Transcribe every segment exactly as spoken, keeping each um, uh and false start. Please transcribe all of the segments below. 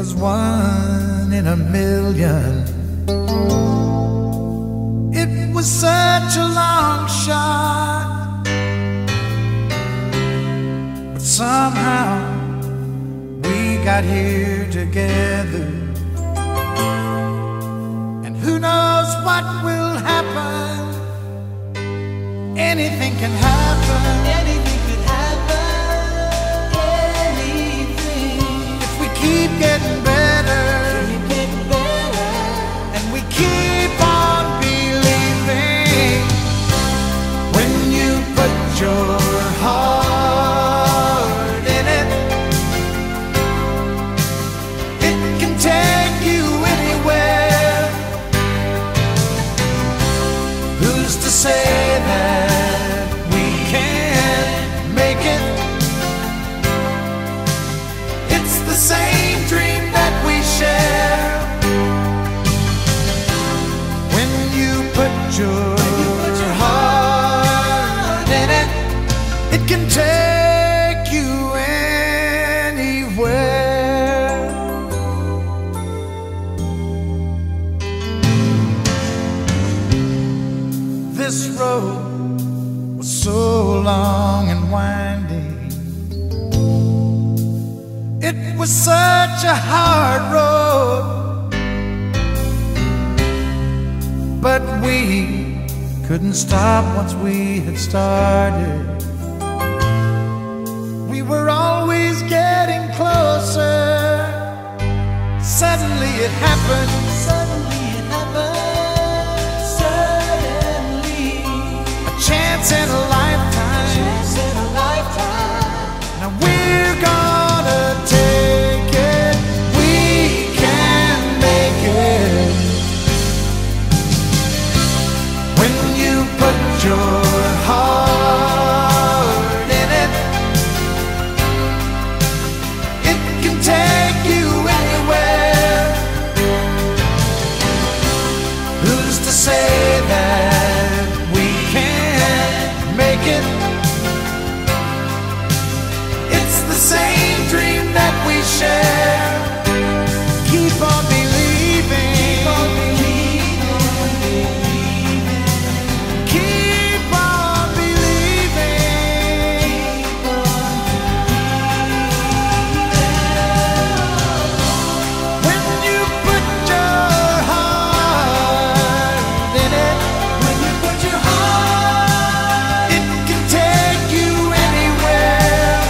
was one in a million. It was such a long shot, but somehow we got here together. And who knows what will happen? Anything can happen. Anything could happen. Anything. If we keep getting better, Keep getting better. and we keep on believing, when you put your heart in it, it can take you anywhere. Who's to say that we can't make it? It's the same dream that we share. When you put your heart in it, it can take you anywhere. This road was so long and winding. It was such a hard road, but we couldn't stop once we had started. We were always getting closer. Suddenly it happened. Suddenly it happened. Suddenly. A chance in a lifetime. Chance in a lifetime. Now we're gonna take it. We can make it. When you put your heart in it, it can take you anywhere. Who's to say that we can't make it? It's the same dream that we share. Keep on believing. Keep on believing. Keep on believing. When you put your heart in it, When you put your heart. it can take you anywhere.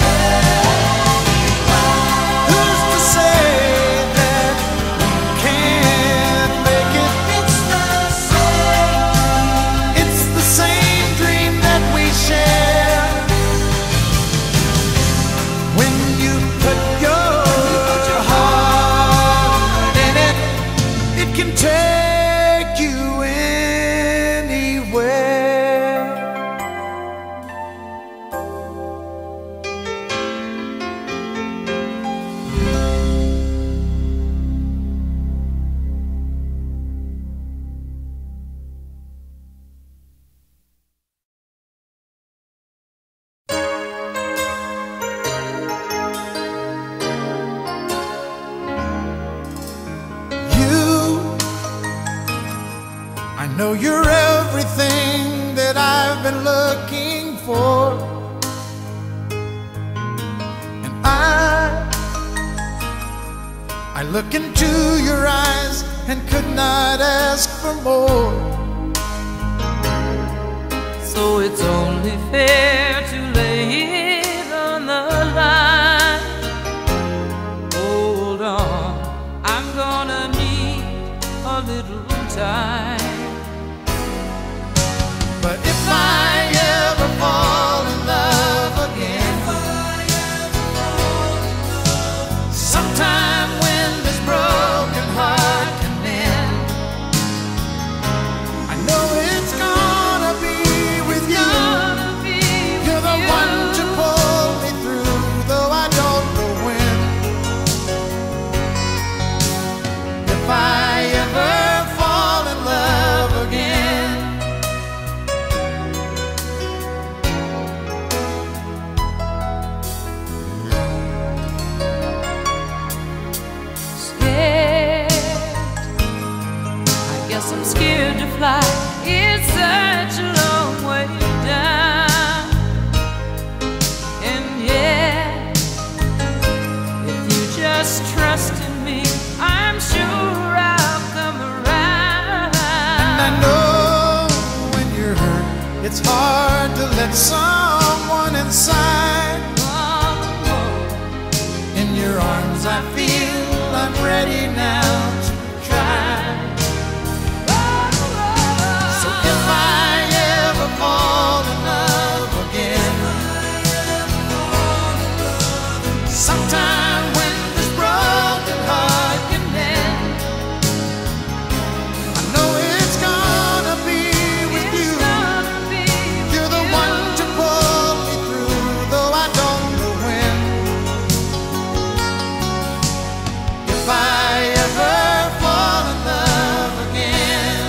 Who's to say that we can't make it? It's the same. It's the same dream that we share. When you put your heart in it, it can take you anywhere. You, I know you're everything that I've been looking for, and I, I look into your eyes and could not ask for more. So it's only fair to lay it on the line. Hold on, I'm gonna need a little time. But if I ever fall in love again, sometime when this broken heart can mend, I know it's gonna be with you. Gonna be You're the with one you. to pull me through, though I don't know when. If I ever fall in love fly is such a long way down. And yeah, if you just trust in me, I'm sure I'll come around. And I know when you're hurt, it's hard to let someone inside. In your arms I feel I'm ready now to try. So if I ever fall in love again, sometime when this broken heart can mend, I know it's gonna be with you. You're the one to pull me through, though I don't know when. If I ever fall in love again,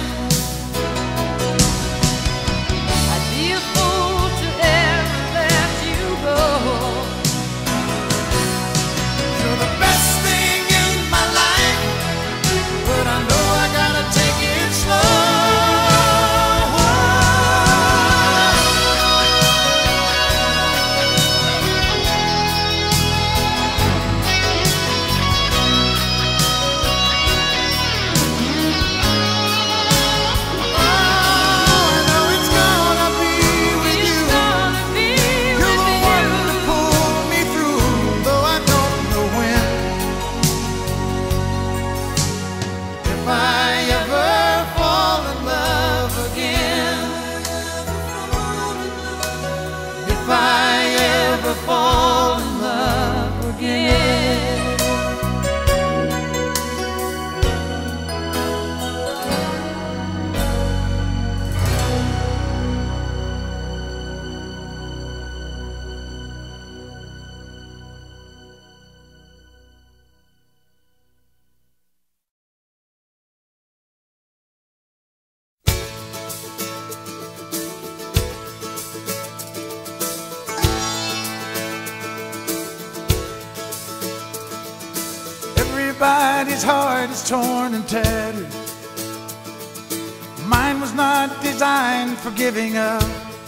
I'd be a fool to ever let you go. you're the best thing in my life, but I know I gotta take it slow. I know it's gonna be with you. It's gonna be You're the with one to you. pull me through, though I don't know when. If I ever fall in love again, if I ever fall in love again. Everybody's heart is torn and tattered. Mine was not designed for giving up,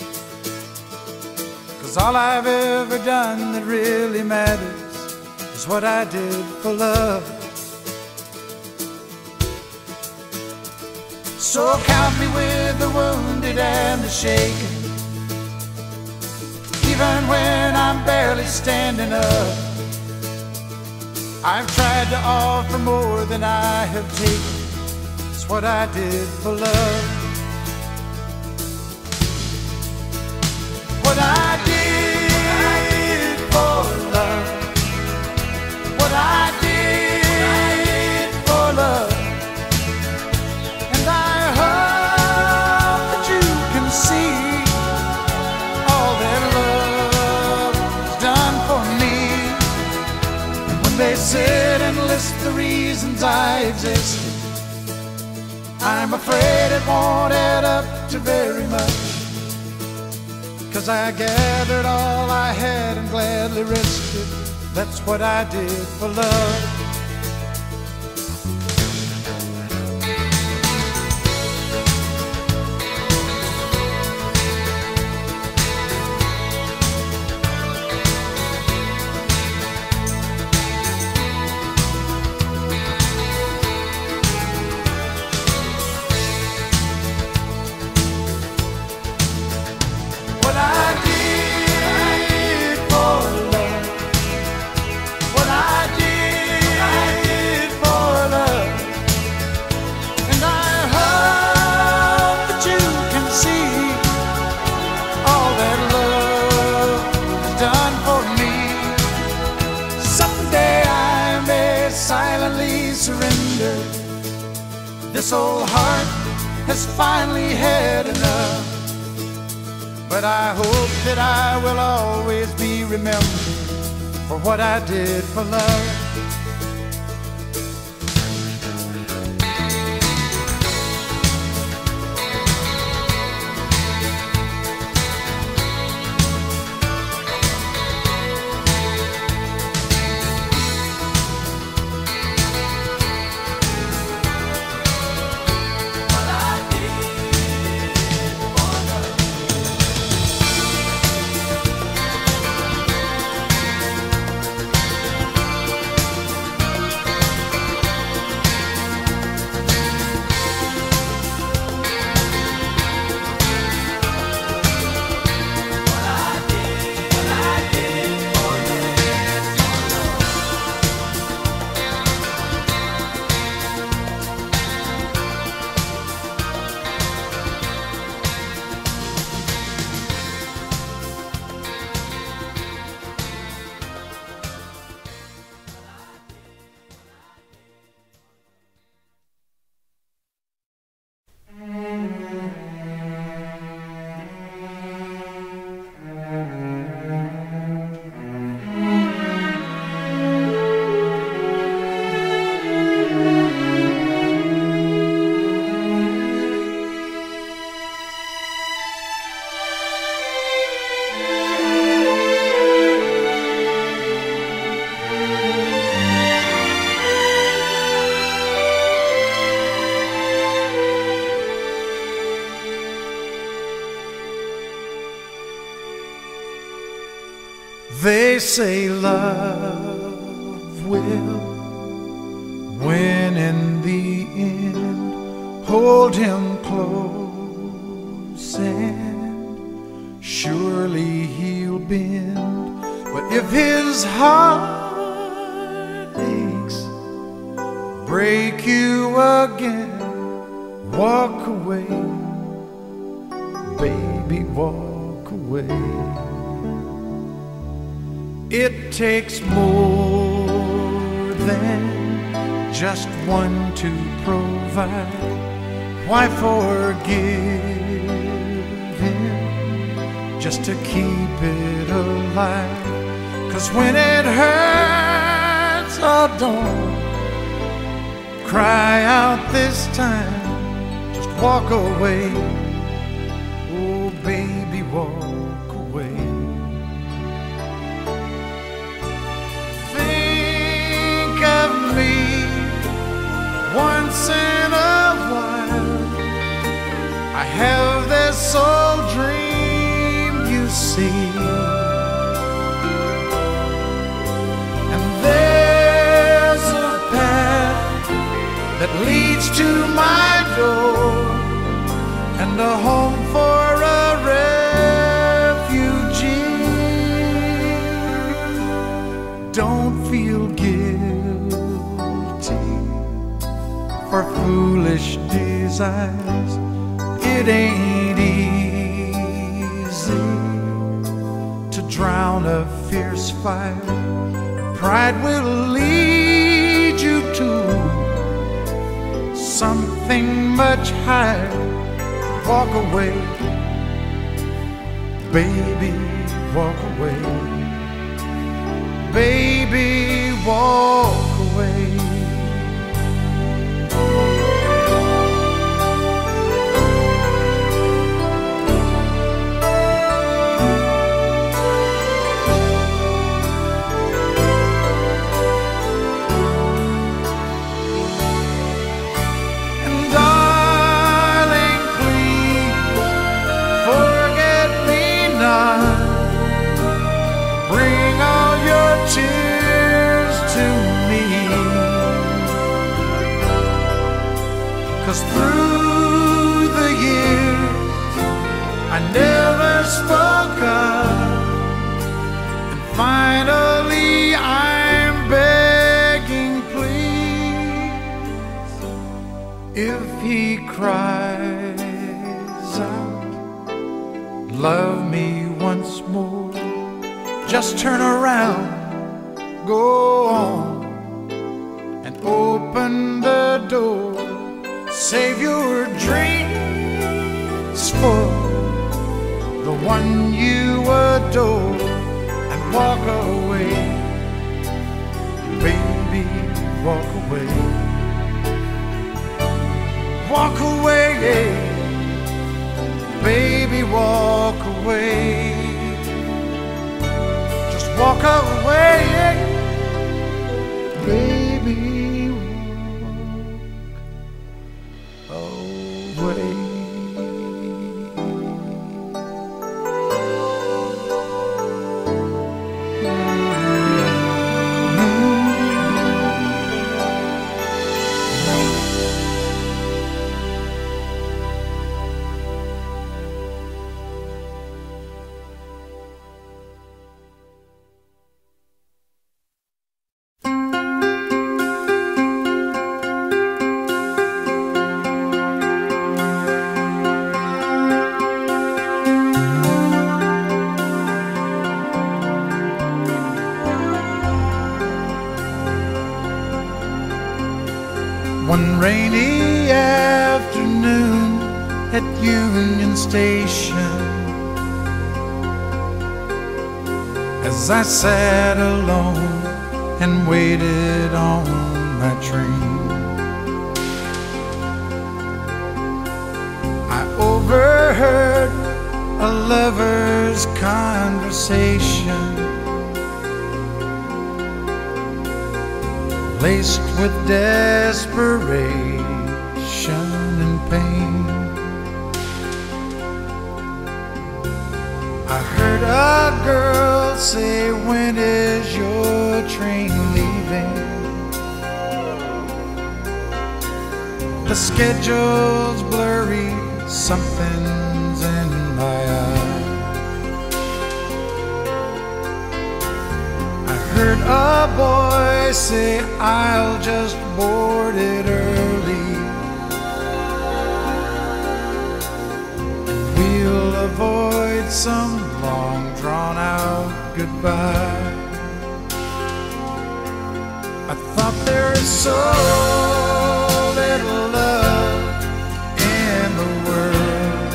'cause all I've ever done that really matters is what I did for love. So count me with the wounded and the shaken, even when I'm barely standing up. I've tried to offer more than I have taken. It's what I did for love. What I did for love. What I did for love. And I hope that you can see all that love has done for me. They sit and list the reasons I existed. I'm afraid it won't add up to very much, 'cause I gathered all I had and gladly risked it. That's what I did for love. What I did for love. What I did for love. And I hope that you can see all that love has done for me. Someday I may silently surrender. This old heart has finally had enough. But I hope that I will always be remembered for what I did for love. They say love will win in the end. Hold him close and surely he'll bend. But if his heart aches, break you again, walk away, baby, walk away. It takes more than just one to provide. Why forgive him just to keep it alive? 'Cause when it hurts, oh, don't cry out this time. Just walk away, oh baby, walk away. Think of me once in a while. I have this old dream, you see, and there's a path that leads to my door, and a home for a refugee. Don't feel guilty for foolish desires. It ain't easy to drown a fierce fire. Pride will lead you to something much higher. Walk away, baby, walk away. Baby, walk away. Cause through the years I never spoke up, and finally I'm begging, please. If he cries out, love me once more, just turn around, go on, and open the door. Save your dreams for the one you adore, and walk away, baby, walk away. Walk away, baby, walk away. Just walk away, baby. One rainy afternoon at Union Station, as I sat alone and waited on my train, I overheard a lover's conversation, laced with desperation and pain. I heard a girl say, when is your train leaving? The schedule's blurry, something's in my eye. I heard a boy say, I'll just board it early, and we'll avoid some long drawn-out goodbye. I thought there's so little love in the world.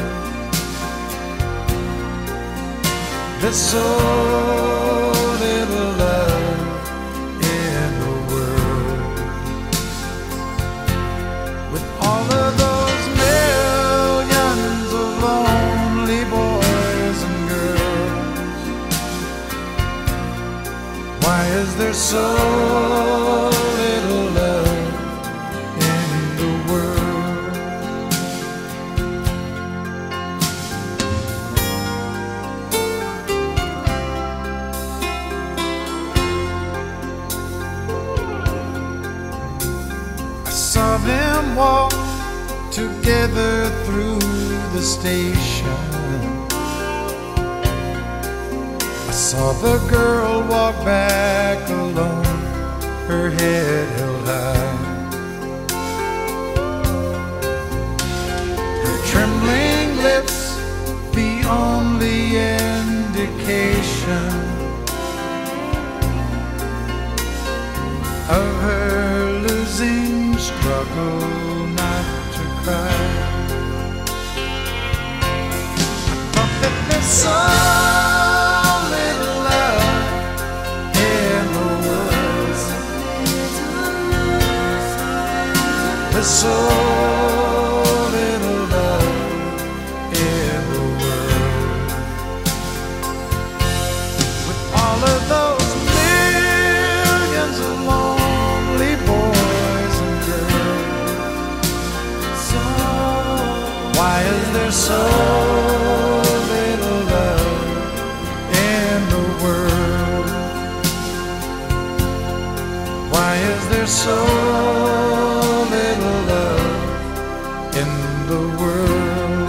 There's so little love in the world. With all of those millions of lonely boys and girls, why is there so little love in the world? I saw them walk together through the station. I saw the girl walk back alone, her head held high. Her trembling lips, the only indication of her losing struggle not to cry. I thought that there's so little love in the world. There's so little love in the world. With all of those millions of lonely boys and girls, why is there so little love in the world? Why is there so little love in the world?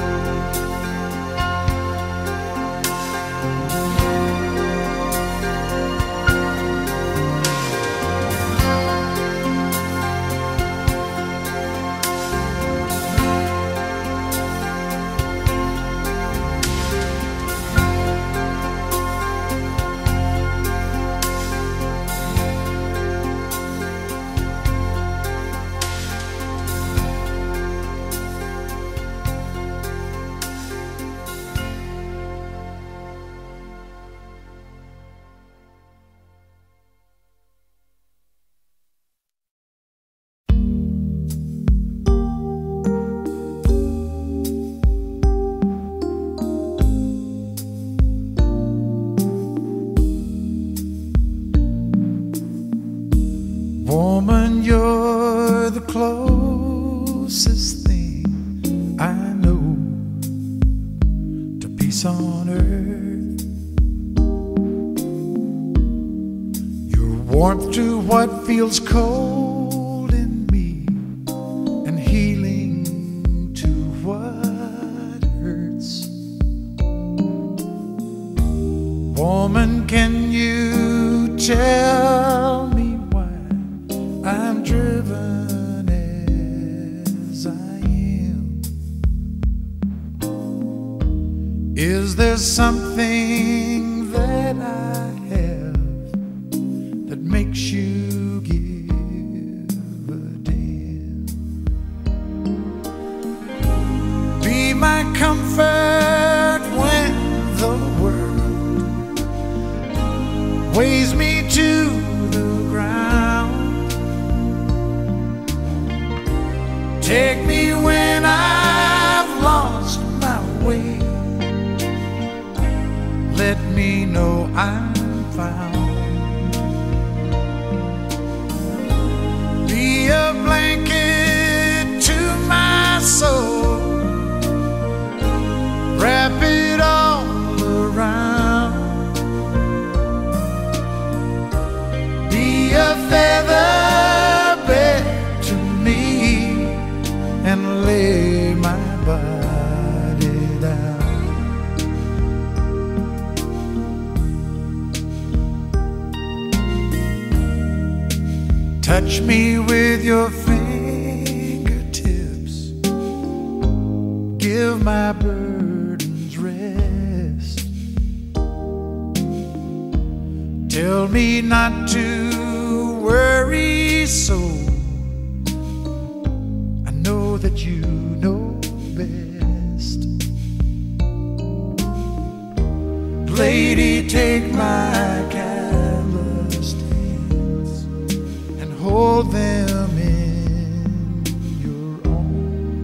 Woman, you're the closest thing I know to peace on earth. Your warmth to what feels cold in me, and healing to what hurts. Woman, can you tell me I'm driven as I am? Is there something that I have that makes you give a damn? Be my comfort when the world weighs me to the ground. Take me when I've lost my way. Let me know I'm found. Be a blanket to my soul. Wrap it all around. Touch me with your fingertips. Give my burdens rest. Tell me not to worry so. I know that you know best. Lady, take my calloused hands and hold them in your own.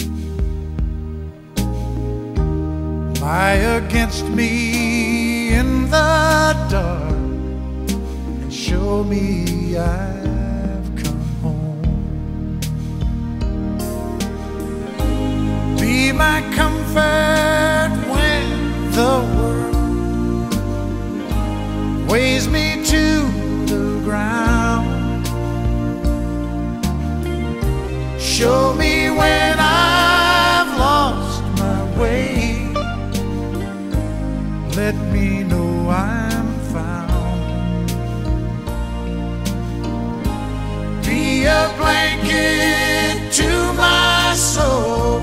Lie against me in the dark and show me I've come home. Be my comfort when the world weighs me to the ground. Show me when I've lost my way. Let me know I'm found. Be a blanket to my soul.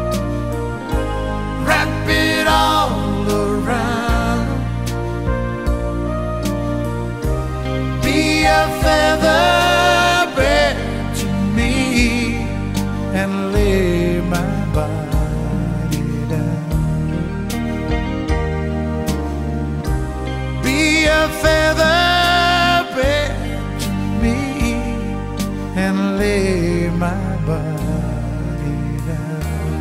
Wrap it all around. Be a feather bed to me and lay my body down. Be a feather bed to me and lay my body down.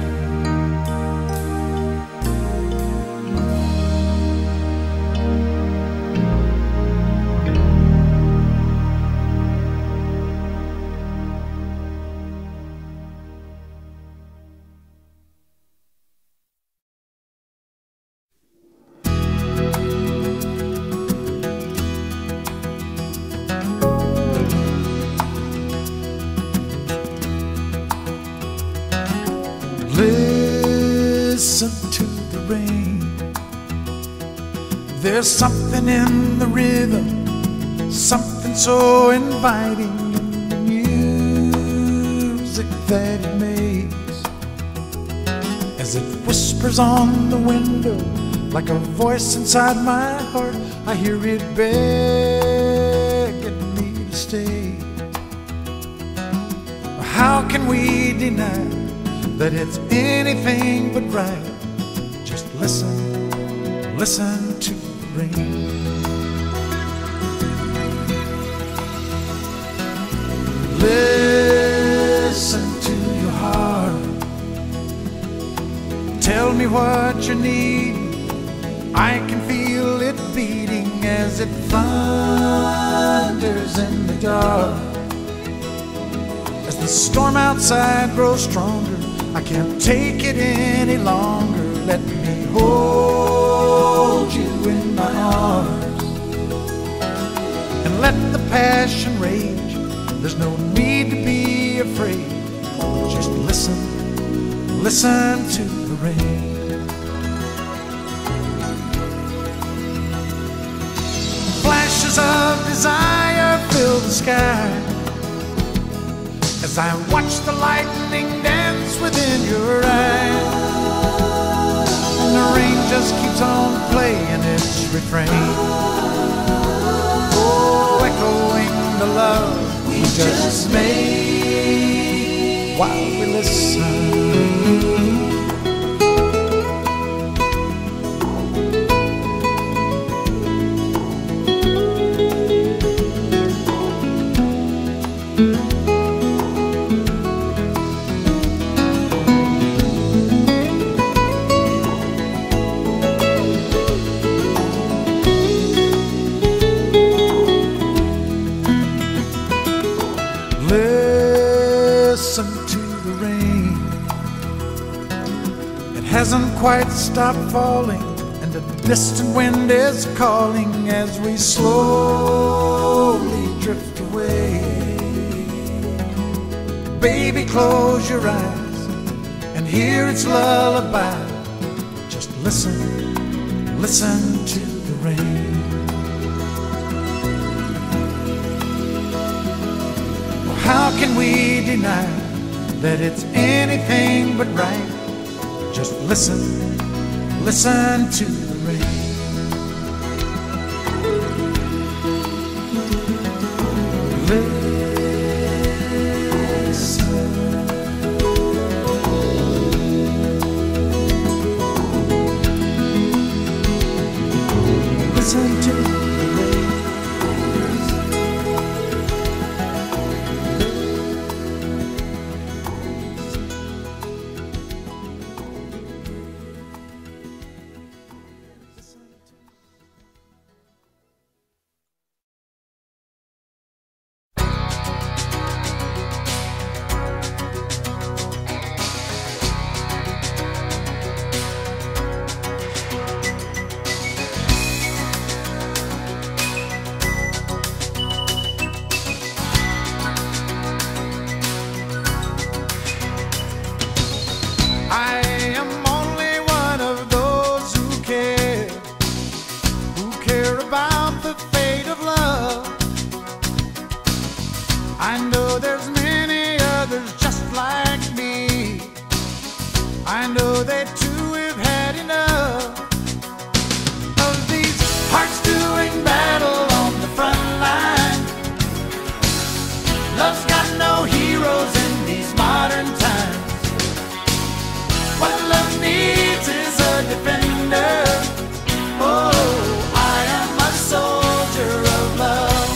Listen to the rain. There's something in the rhythm, something so inviting in the music that it makes. As it whispers on the window, like a voice inside my heart, I hear it begging me to stay. How can we deny that it's anything but right? Just listen, listen to the rain. Listen to your heart. Tell me what you need. I can feel it beating as it thunders in the dark. As the storm outside grows stronger, I can't take it any longer. Let me hold you in my arms and let the passion rage. There's no need to be afraid. Just listen, listen to the rain. Flashes of desire fill the sky as I watch the lightning dance within your eyes. And the rain just keeps on playing its refrain, oh, echoing the love we just made while we listen. Listen to the rain. It hasn't quite stopped falling, and a distant wind is calling as we slowly drift away. Baby, close your eyes and hear its lullaby. Just listen, listen to the rain. how can we deny that it's anything but right? Just listen, listen to the rain. Listen to the rain. I am only one of those who care, who care about the fate of love. I know there's many others just like me. I know they too have had enough of these hearts doing battle on the front line. Love's got no heroes in these modern times. What love needs is a defender. Oh, I am a soldier of love.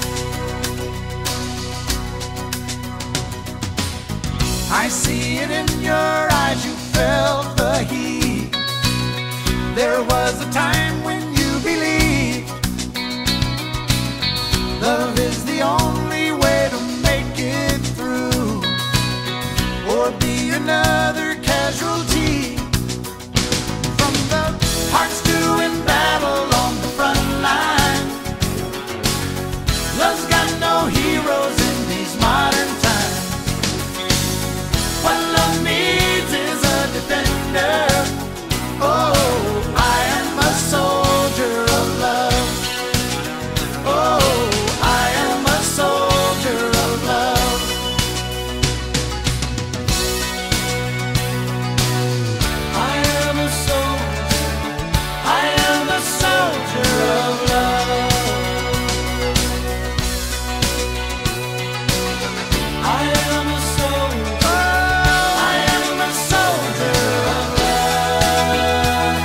I see it in your eyes, you felt the heat. There was a time when you believed love is the only way to make it through, or be another casualty from the hearts doing battle on the front line. Love's got no heroes in these modern times. What love needs is a defender. Oh, I am a soldier of love. Oh, I am a soldier of love. I am a soldier, I am a soldier of love. I am a soldier, I am a soldier of love.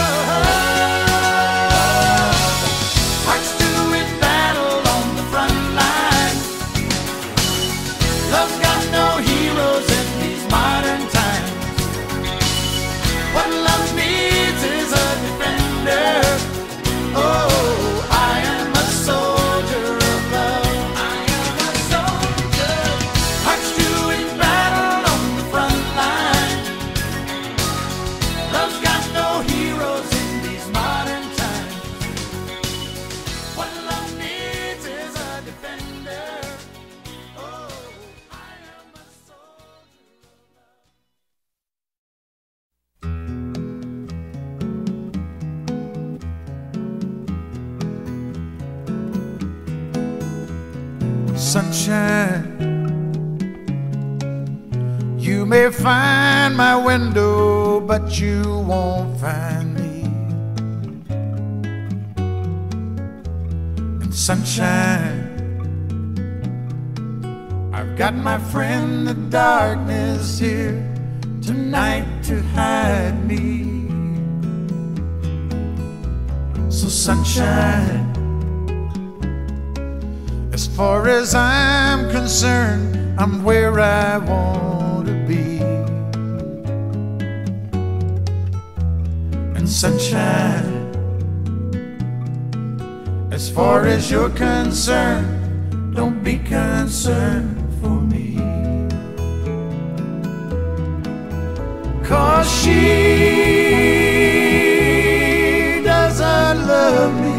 Hearts doing battle on the front line. Love's got no heroes in these modern times. What love needs is a defender. Oh, I am a soldier of love. I am a soldier. Hearts doing battle on the front line. Love's got no heroes in these modern times. What love needs is a defender. Oh, I am a soldier of love. Sunshine, you may find my window, but you won't find me. And sunshine, I've got my friend the darkness here tonight to hide me. So sunshine, as far as I'm concerned, I'm where I want to be. And sunshine, as far as you're concerned, don't be concerned for me. 'Cause she doesn't love me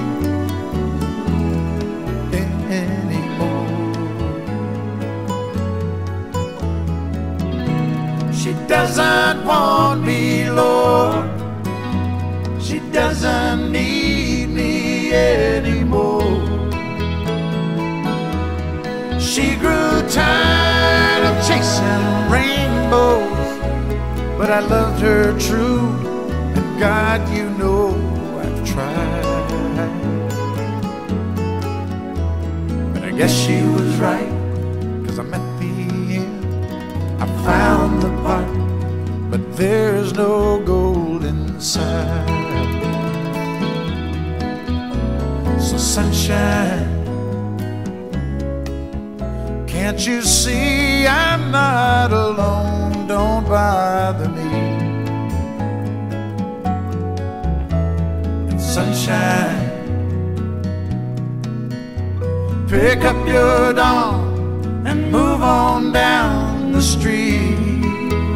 doesn't want me, Lord. She doesn't need me anymore. She grew tired of chasing rainbows, but I loved her true, and God, you know I've tried. But I guess she was right, 'cause I'm at the end. I found the part, but there's no gold inside. So sunshine, can't you see I'm not alone? Don't bother me. And sunshine, pick up your doll and move on down the street.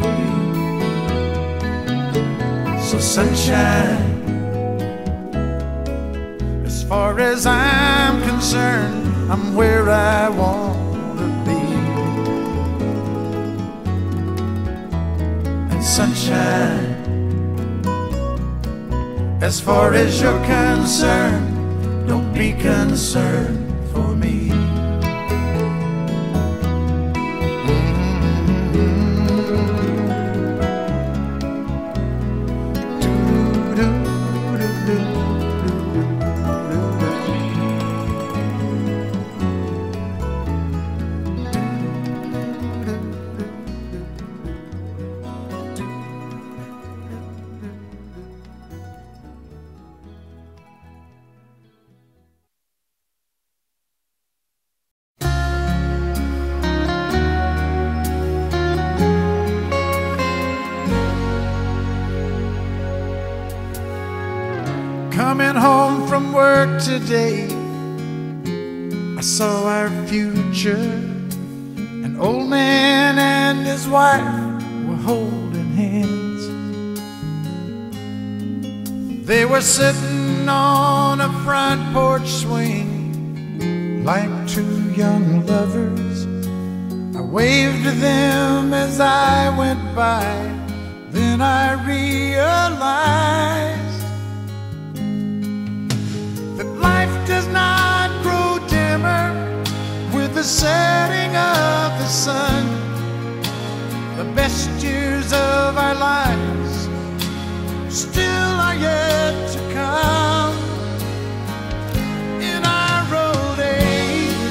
So sunshine, as far as I'm concerned, I'm where I want to be. And sunshine, as far as you're concerned, don't be concerned for me. Coming home from work today, I saw our future. An old man and his wife were holding hands. They were sitting on a front porch swing like two young lovers. I waved to them as I went by, then I realized life does not grow dimmer with the setting of the sun. The best years of our lives still are yet to come. In our old age,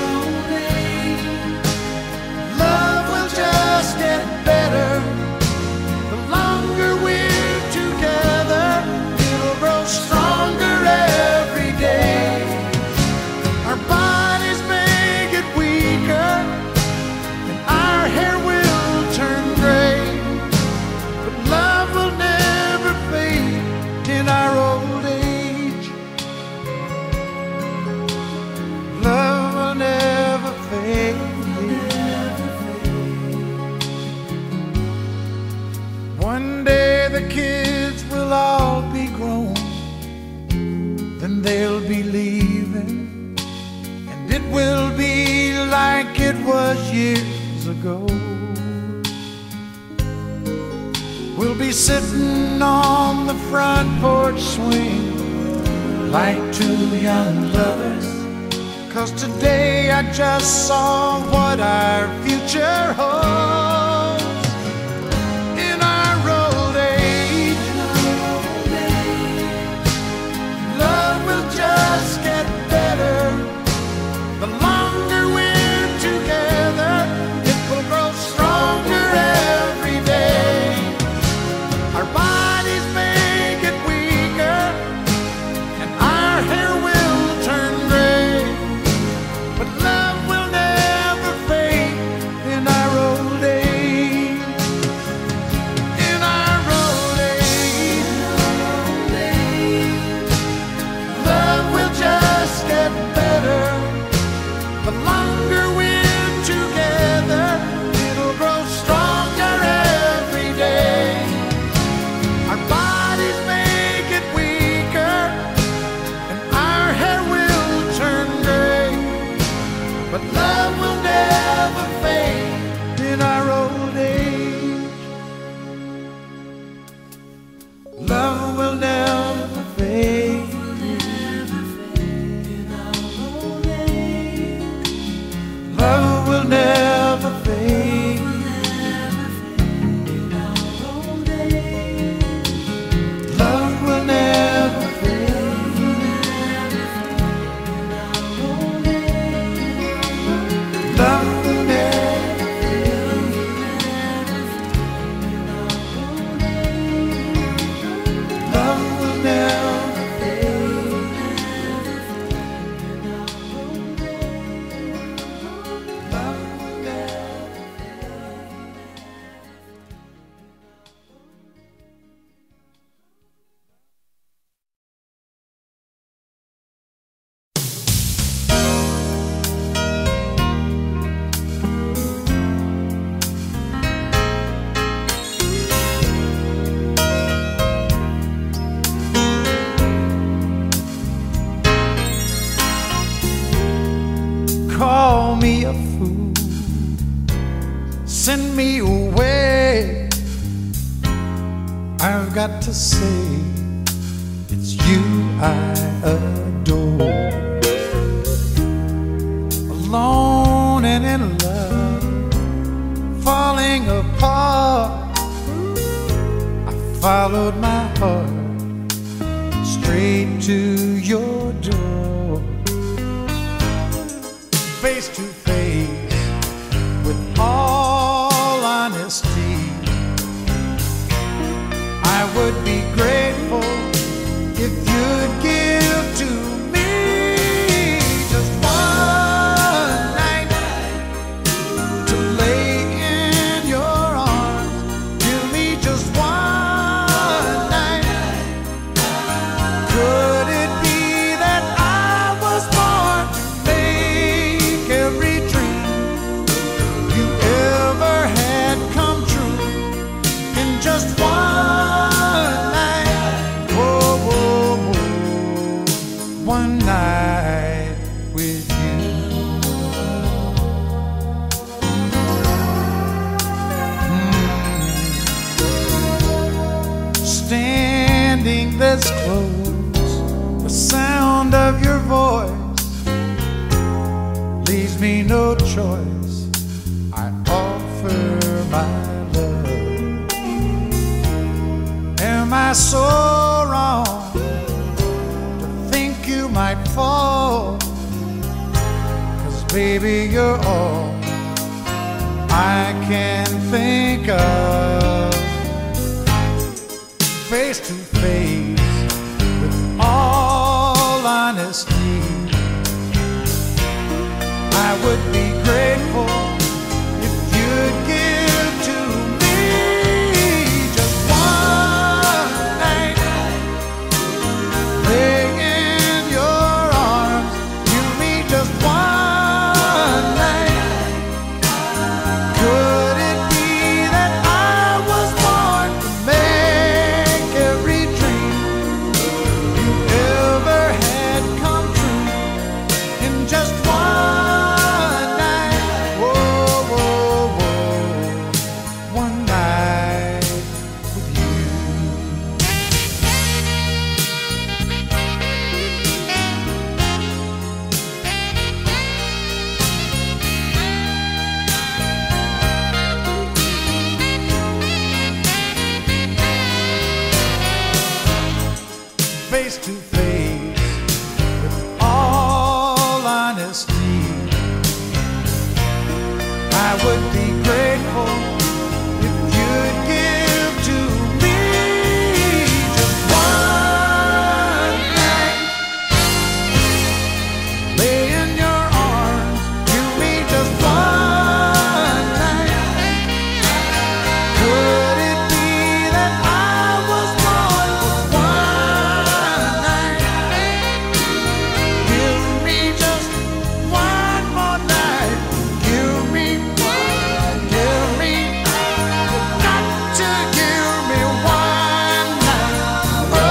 love will just get better. The longer we're together, it'll grow stronger every day. Our bodies may get weaker and our hair will turn gray, but love will never fade in our old age. Love will never fade. One day the kids will all be grown, then they'll be leaving, and it will be like it was years ago. We'll be sitting on the front porch swing like two young lovers, 'cause today I just saw what our future holds. In our old age, love will just get better. The longer we're together, it will grow stronger every day. Our bodies may get weaker and our hair will turn gray, but love will never fade in our old age. send me away. I've got to say, it's you I adore. Alone and in love, falling apart, I followed my heart straight to your door. Face to face, with all honesty, I would be grateful if you'd give to me just one night to lay in your arms. Give me just one night. Could it be that I was born to make every dream you ever had come true in just one night? Oh, oh, oh, one night with you. Mm. Standing this close, the sound of your voice leaves me no choice. I offer my love. Am I so wrong to think you might fall? 'Cause baby, you're all I can think of. Face to face, with all honesty, I would be grateful if you'd give to me just one night. Lay in your arms, give me just one night. Could it be that I was born to make every dream you ever had come true in just one night? Whoa, whoa, whoa, one night with you. Face to face, with all honesty, I would be grateful if you'd give to me just one night. Lay in your arms, give me just one night. Could it be that I was born for one night? Give me just one more night. Give me one, give me, you've got to give me one night. Oh,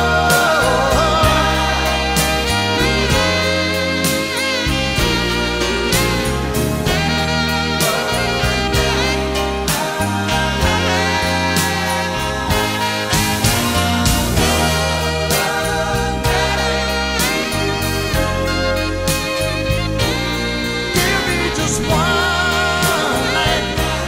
give me just one night.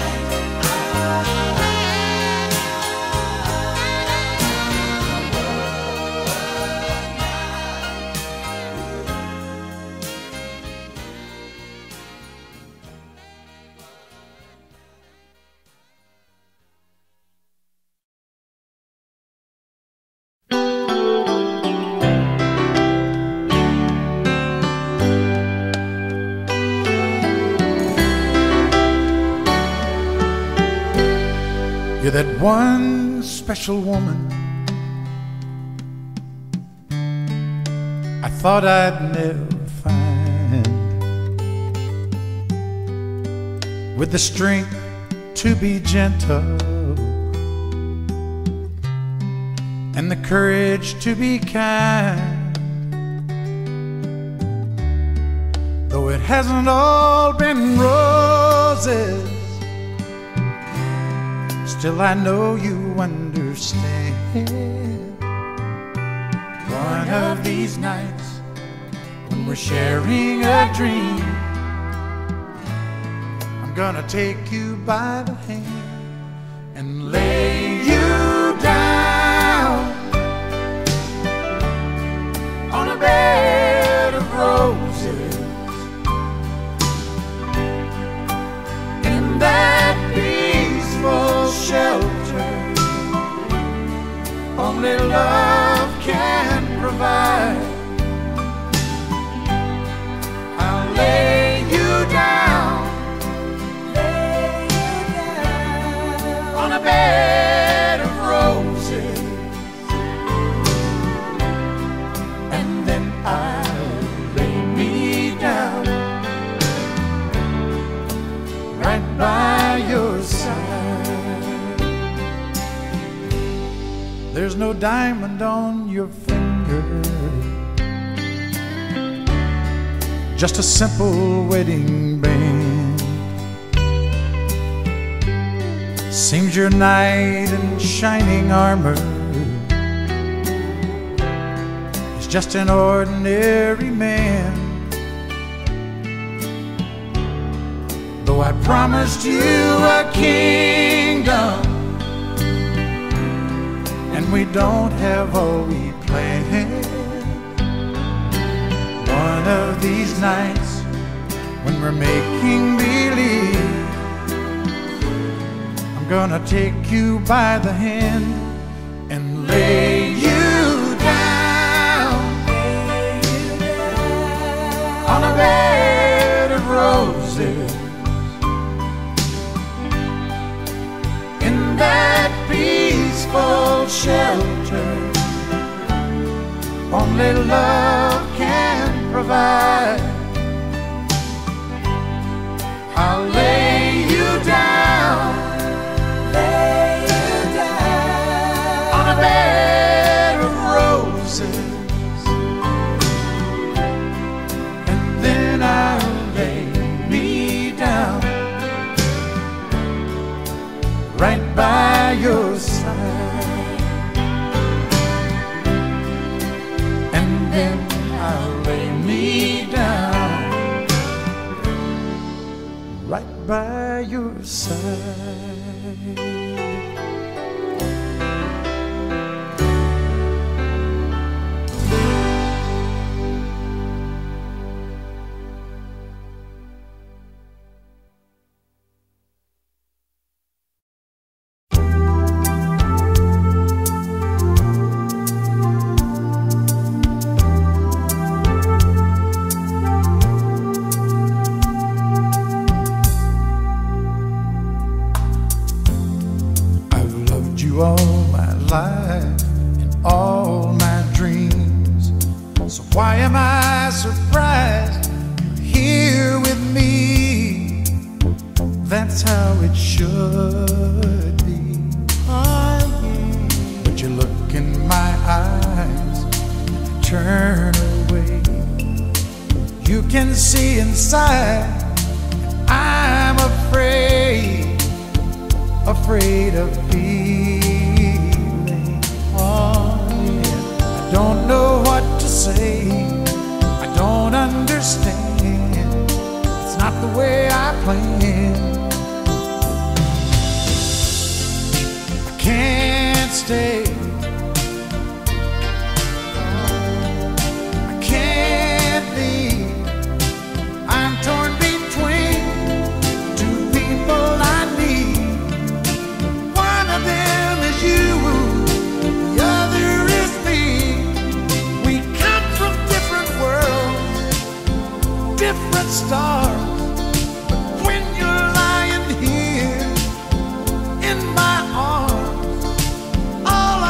You're that one special woman I thought I'd never find, with the strength to be gentle and the courage to be kind. Though it hasn't all been roses, still I know you understand. One of these nights, when we're sharing a dream, I'm gonna take you by the hand and lay you down on a bed of roses in that peaceful shelter only love can provide. I'll lay you down, lay you down on a bed of roses, and then I'll lay me down right by your side. There's no diamond on your finger, just a simple wedding band. Seems your knight in shining armor is just an ordinary man. Though I promised you a kingdom, and we don't have all we planned. One of these nights, when we're making believe, I'm gonna take you by the hand and lay you down, lay you down on a bed of roses in that peaceful shelter only love can provide. I'll lay you down, lay you down on a bed of roses, and then I'll lay me down right by your side, and then I'll lay me down right by your side. All my life and all my dreams, so why am I surprised you're here with me? That's how it should be. But you look in my eyes and turn away. You can see inside, and I'm afraid, afraid of being. I don't know what to say, I don't understand, it's not the way I planned. I can't stay, I can't leave, I'm torn between two people I need. One of them is you, the other is me. We come from different worlds, different stars, but when you're lying here in my arms, all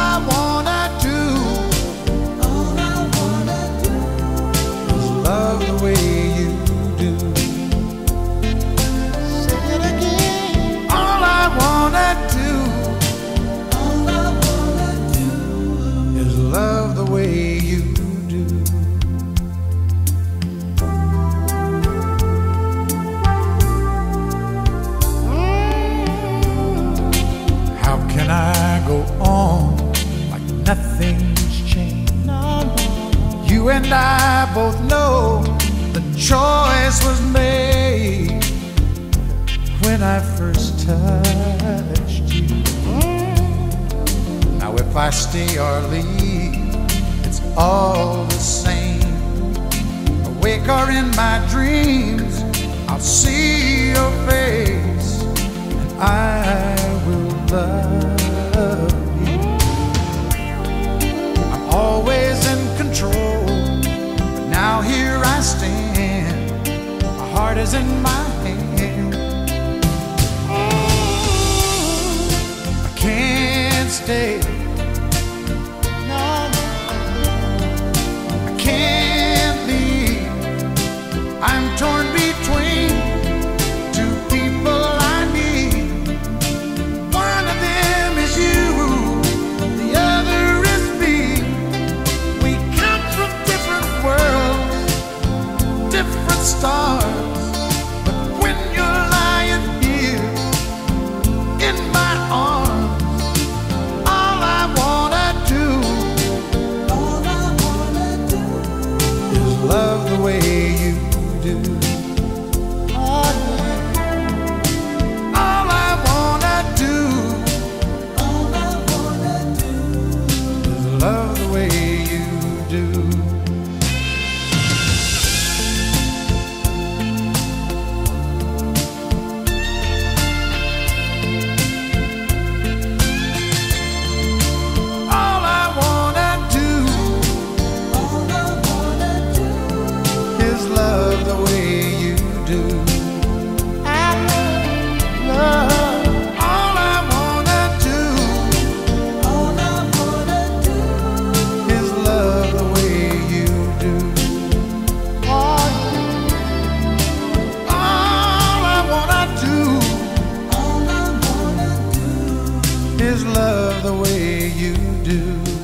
can I go on like nothing's changed? You and I both know the choice was made when I first touched you. Now if I stay or leave, it's all the same. Awake or in my dreams, I'll see your face, and I will love you. I'm always in control, but now here I stand. My heart is in my hand. I can't stay. No, I can't leave. I'm torn between two people I need. One of them is you, the other is me. We come from different worlds, different stars, but when you're lying here in my arms, all I wanna do, all I wanna do is love the way you do. All I wanna do, all I wanna do is love the way you do. All I wanna do, all I wanna do is love the way you do. I love. All I wanna do, all I wanna do is love the way you do. All, all I wanna do, all I wanna do is love the way you do.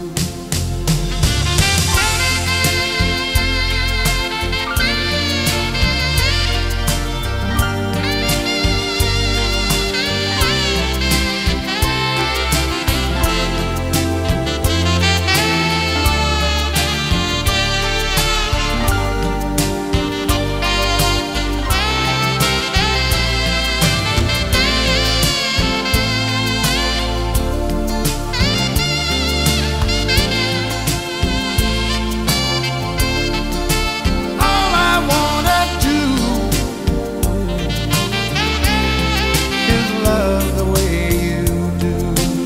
All I wanna do is love the way you do.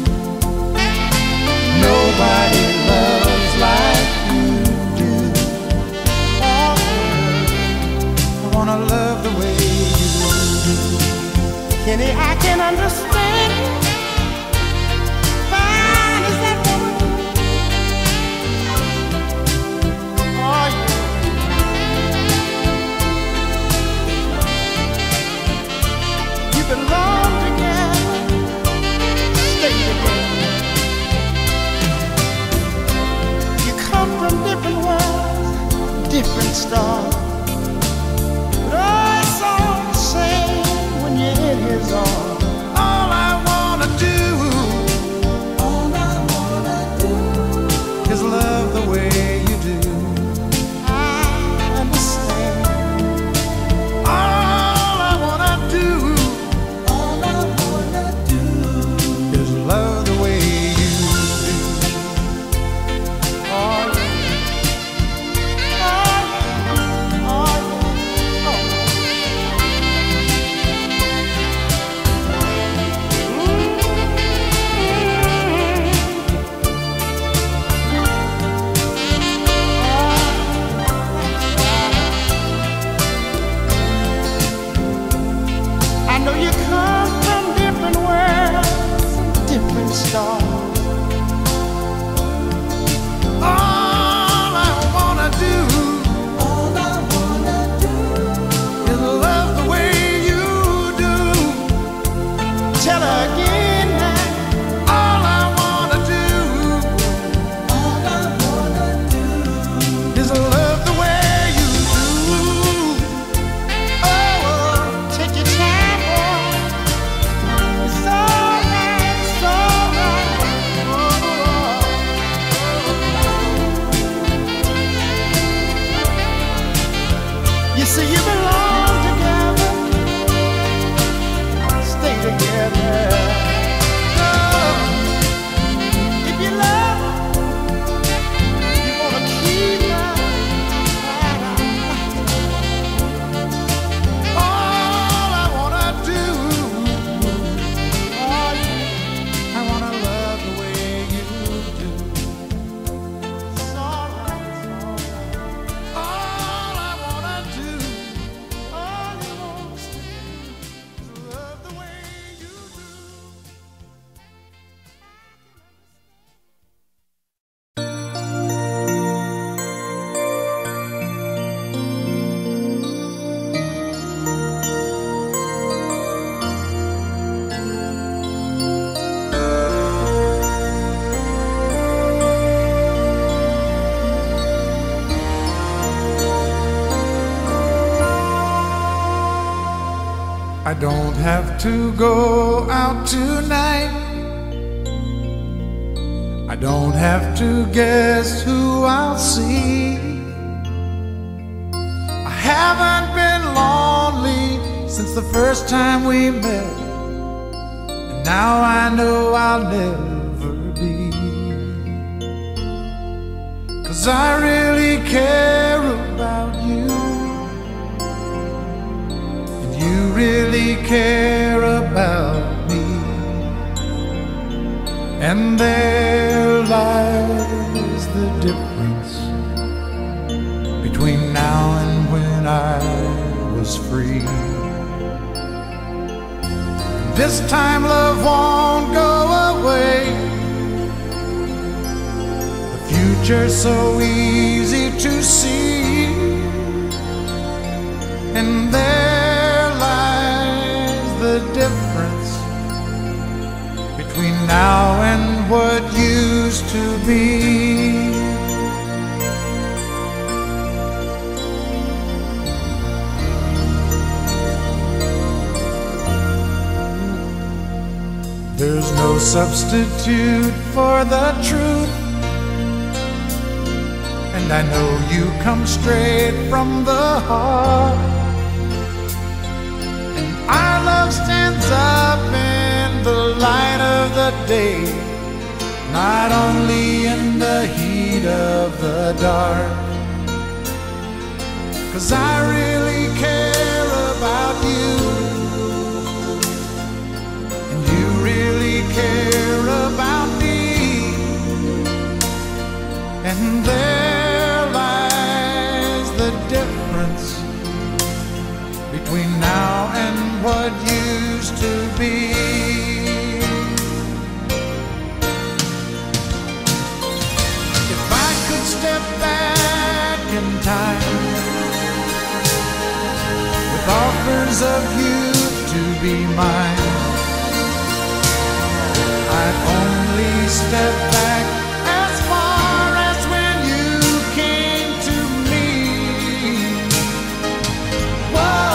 Nobody loves like you do. Oh, I wanna love the way you do. Kenny, I can understand. Fine as that woman. Oh, yeah. You belong together, stay together. You come from different worlds, different stars. But oh, it's all the same when you're in his arms. All I wanna do, all I wanna do is love the way you do. I understand. All I wanna do, all I wanna do is love the way you do. Oh, yeah. Oh, yeah. Oh, yeah. Oh. I know you come from different worlds, different stars. All I wanna do, all I wanna do is love the way you do. Tell her again now. All I wanna do, all I wanna do is love the way you do. Oh, take your time, boy. It's all right, it's all don't have to go out tonight. I don't have to guess who I'll see. I haven't been lonely since the first time we met, and now I know I'll never be. 'Cause I really care about you, and you really care about me. And there lies the difference between now and when I was free. And this time love won't go away. The future's so easy to see. And there lies the difference between now and what used to be. There's no substitute for the truth, and I know you come straight from the heart. And our love stands up in the light of the day, not only in the heat of the dark. 'Cause I really care about you, and you really care about me. And there lies the difference between now and what used to be. If I could step back in time with offers of you to be mine, I'd only step back as far as when you came to me. Whoa.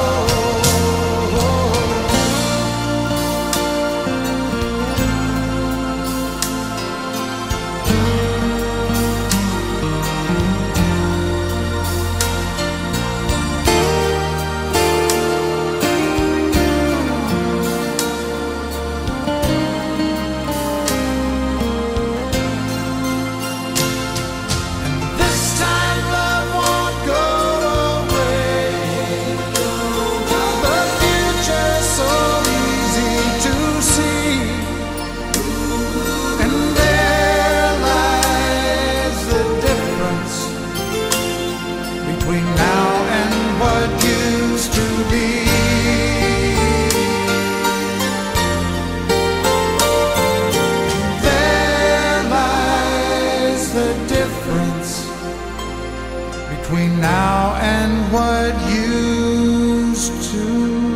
Between now and what used to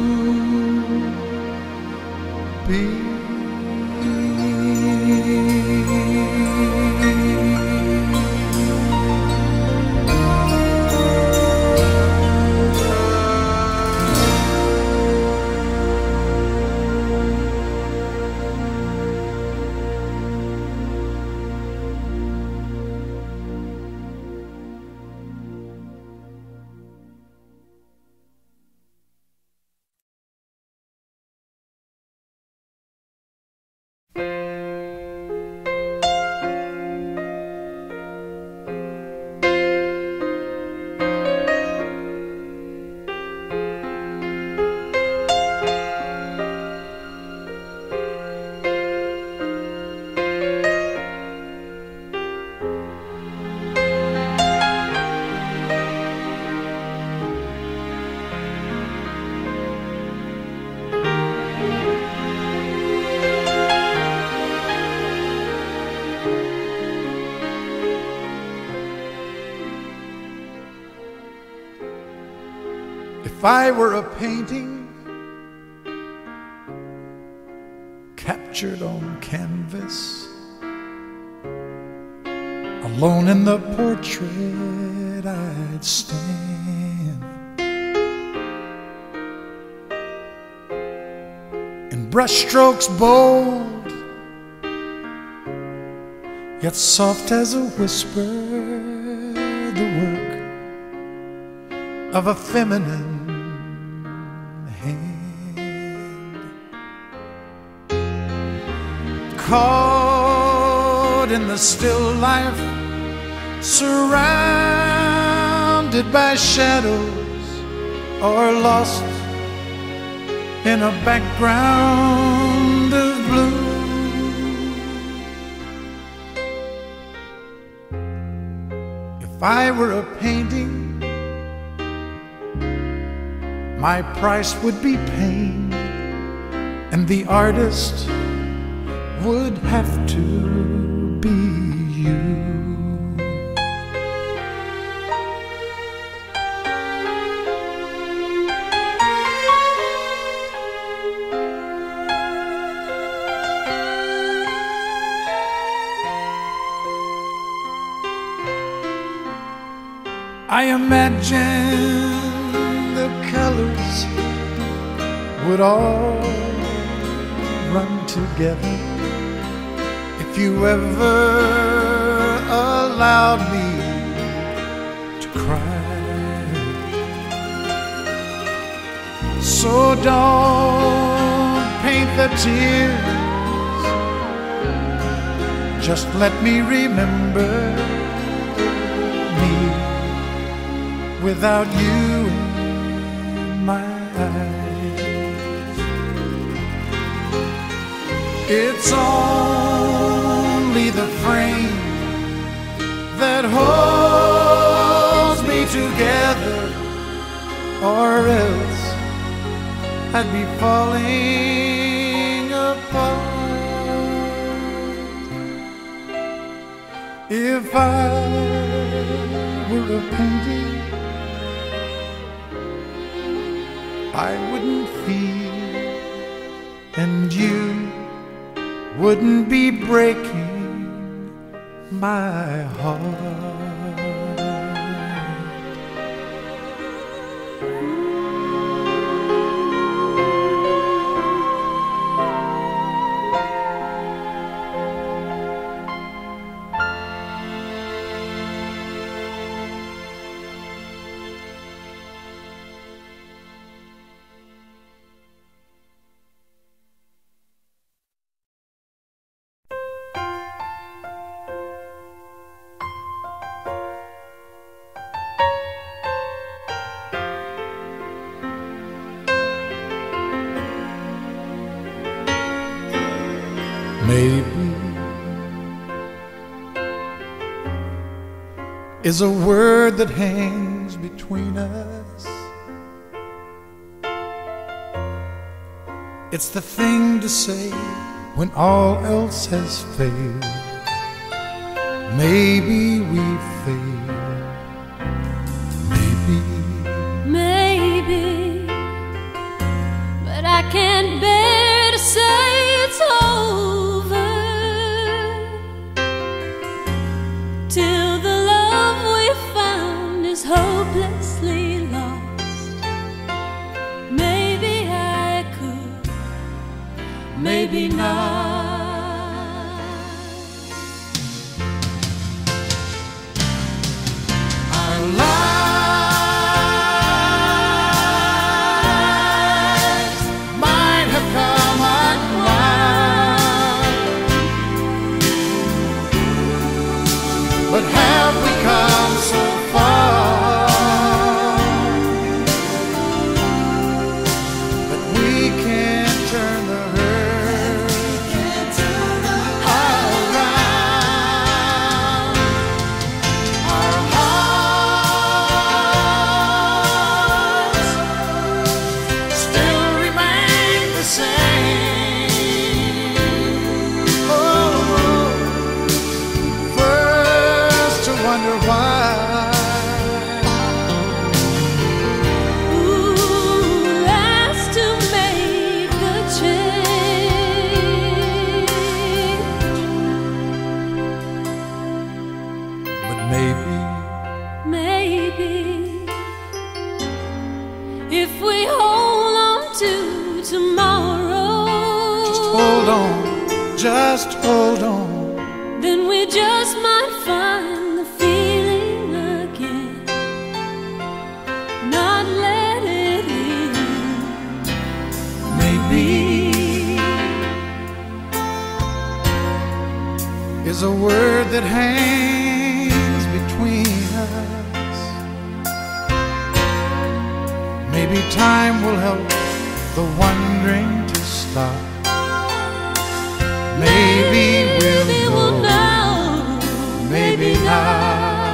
be. If I were a painting captured on canvas, alone in the portrait I'd stand. brushstrokes bold, yet soft as a whisper, the work of a feminine hand. Caught in the still life, surrounded by shadows, or lost in a background of blue. If I were a painting, my price would be pain, and the artist would have to be you. I imagine the colors would all run together if you ever allowed me to cry. So don't paint the tears, just let me remember me without you in my eyes. It's only the frame that holds me together, or else I'd be falling apart. If I were a painting, I wouldn't feel, and you wouldn't be breaking my heart. Maybe is a word that hangs between us. It's the thing to say when all else has failed. Maybe we failed. Maybe. Maybe, but I can't bear to say it's over till the love we found is hopelessly lost. Maybe I could, maybe not. Our lives might have come undone, but have we come so far that we can't turn the hurt just hold on, then we just might find the feeling again. Not let it in. maybe is a word that hangs between us. Maybe time will help the wondering to stop. Maybe we'll Maybe we'll know, know, maybe not.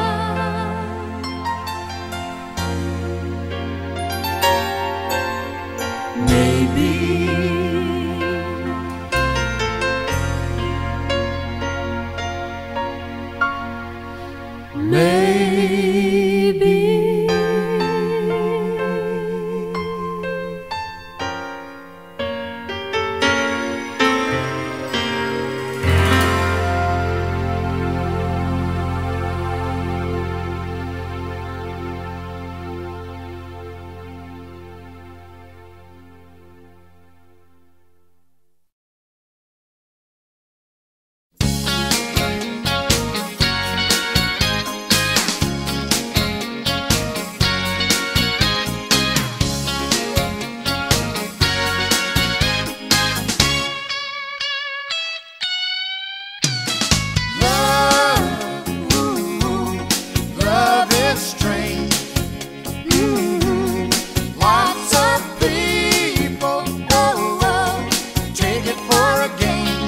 Maybe. Maybe. Love is strange. Lots of people, oh, oh, take it for a game.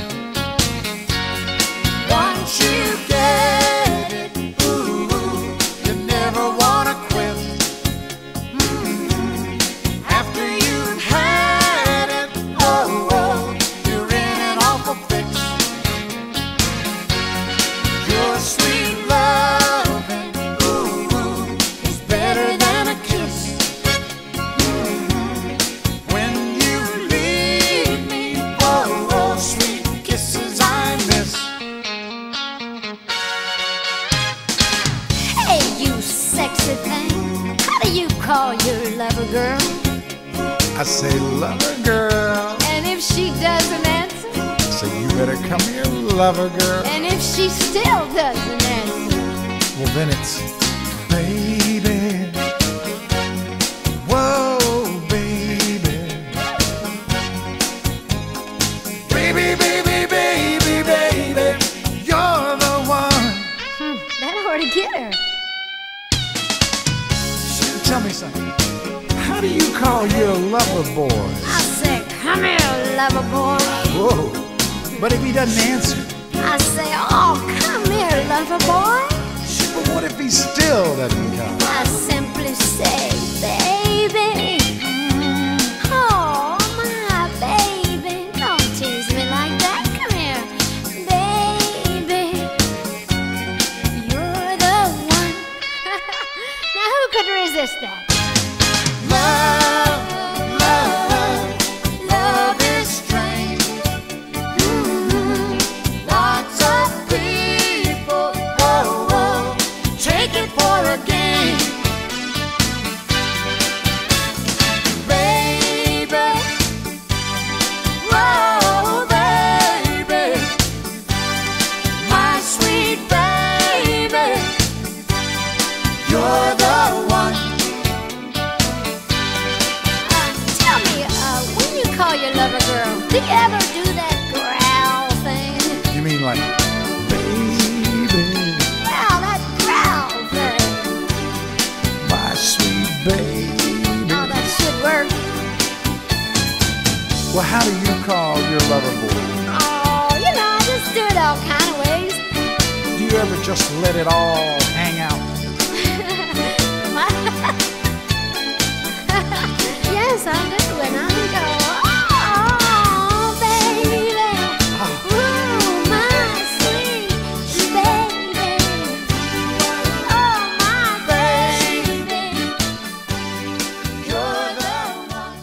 Once you get it, ooh, you never wanna quit. After you've had it, oh, oh, you're in an awful fix. Your sweet loving, ooh, is better than a kiss. When you leave me, oh, oh, sweet kisses I miss. Hey, you sexy thing. How do you call your lover, girl? I say, lover girl. And if she doesn't answer? So you better come here, lover girl. And if she still doesn't answer? Well, then it's baby. Whoa, baby. Baby, baby, baby, baby. You're the one. Hmm, that ought to get her. Tell me something. How do you call your lover boy? I say, come here, lover boy. Whoa. But if he doesn't answer? I say, oh, come here, lover boy. But what if he still doesn't come? I simply say, baby. Oh, my baby. Don't tease me like that. Come here, baby. You're the one. Now, who could resist that? Love, love, love is strange. Lots of people, oh, oh, take it for a game. Baby, whoa, baby, my sweet baby, you're the one. Uh, tell me, uh, when you call your lover girl, do you ever do that growl thing? You mean like, baby, Well, that growl thing. my sweet baby? Oh, that should work. Well, how do you call your lover boy? Oh, you know, I just do it all kind of ways. Do you ever just let it all hang out? Yes, I do. And I go, oh, baby. Ooh, my sweet baby. Oh, my baby. You're the one.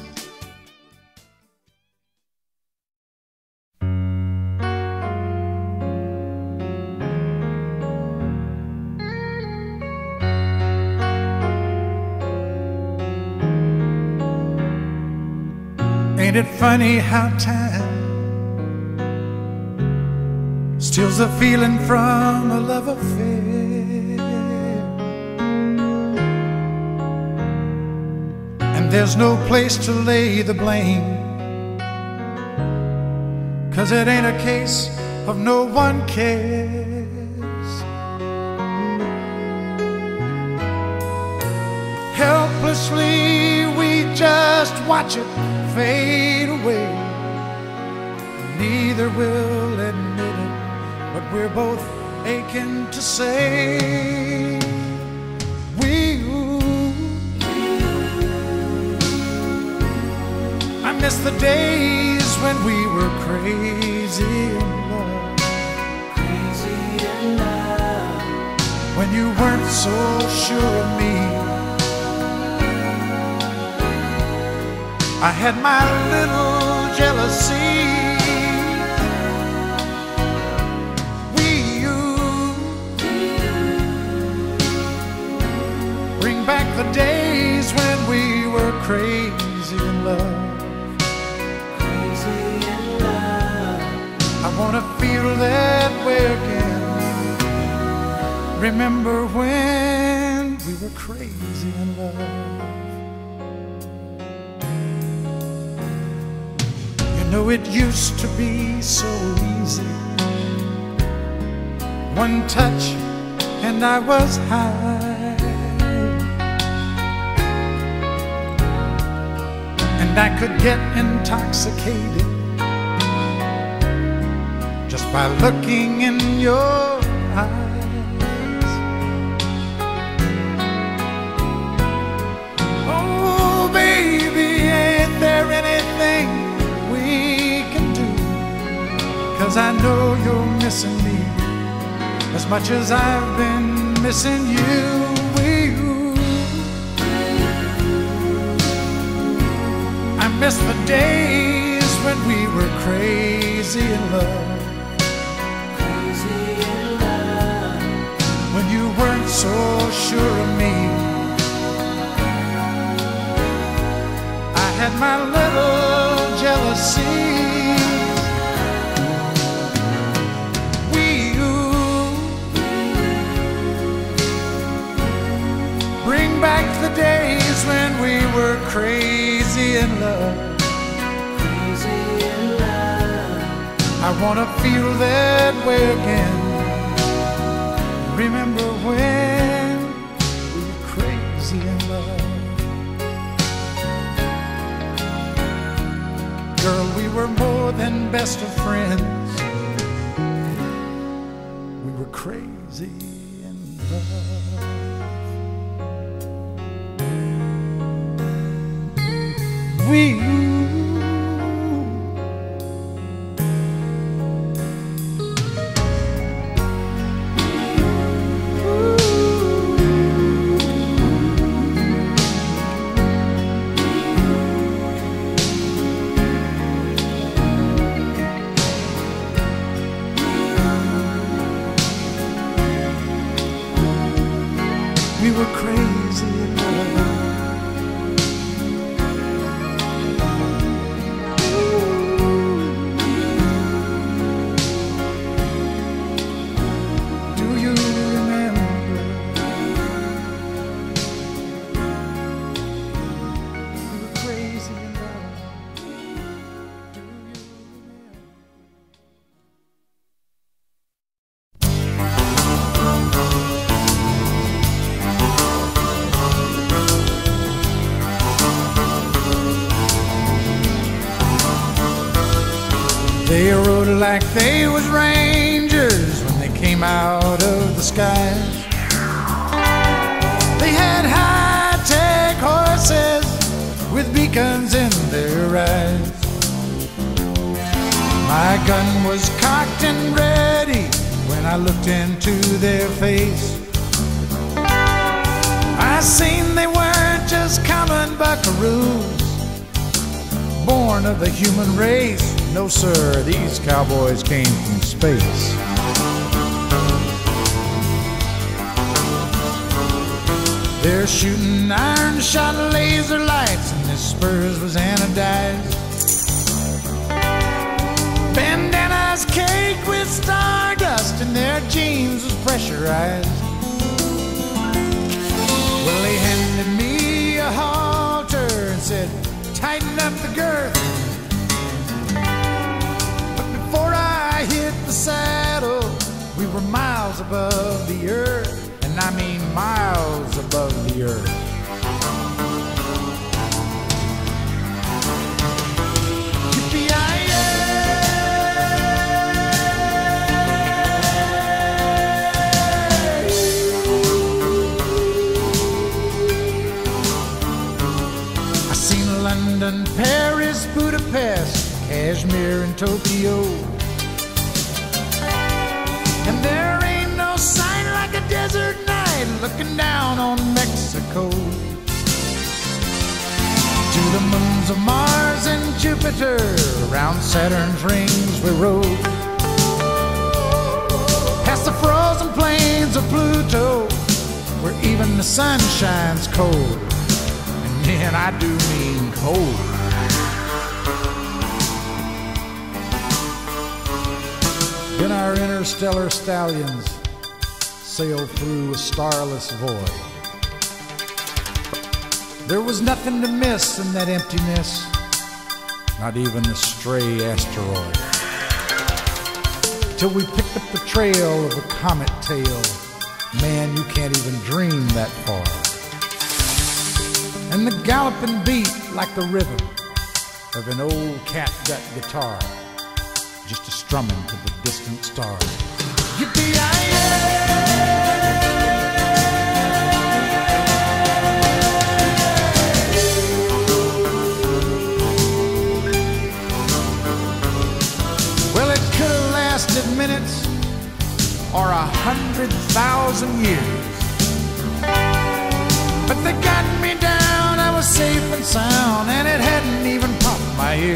Ain't it funny how time steals the feeling from a love affair. And there's no place to lay the blame, 'cause it ain't a case of no one cares. Helplessly we just watch it fade away. Neither will admit it, but we're both aching to say we. I miss the days when we were crazy in love, crazy in love. When you weren't so sure of me. I had my little jealousy. Back the days when we were crazy in love, crazy in love. I wanna feel that way again. Remember when we were crazy in love. You know it used to be so easy. One touch and I was high. And I could get intoxicated just by looking in your eyes. Oh, baby, ain't there anything we can do? 'Cause I know you're missing me as much as I've been missing you. I miss the days when we were crazy in love, crazy in love. When you weren't so sure of me. I had my little jealousy. We bring back the days when we were crazy in love, crazy in love. I wanna feel that way again. Remember when we were crazy in love. Girl, we were more than best of friends. We were crazy in love. We we were crazy in love. They rode like they was rangers when they came out of the skies. They had high-tech horses with beacons in their eyes. My gun was cocked and ready when I looked into their face. I seen they weren't just common buckaroos, born of the human race. No sir, these cowboys came from space. They're shooting iron-shot laser lights, and their spurs was anodized. Bandanas caked with star pressurized. Well, he handed me a halter and said, tighten up the girth. But before I hit the saddle, we were miles above the earth, and I mean miles above the earth. London, Paris, Budapest, Kashmir, and Tokyo. And there ain't no sign like a desert night looking down on Mexico. To the moons of Mars and Jupiter, around Saturn's rings we rode. Past the frozen plains of Pluto, where even the sun shines cold. And I do mean cold. Then our interstellar stallions sailed through a starless void. There was nothing to miss in that emptiness, not even a stray asteroid. Till we picked up the trail of a comet tail. Man, you can't even dream that far. And the galloping beat like the rhythm of an old catgut guitar, just a strumming to the distant stars. Yippee-yi-yi! Well, it could have lasted minutes or a hundred thousand years, but they got me down. I was safe and sound, and it hadn't even popped my ears.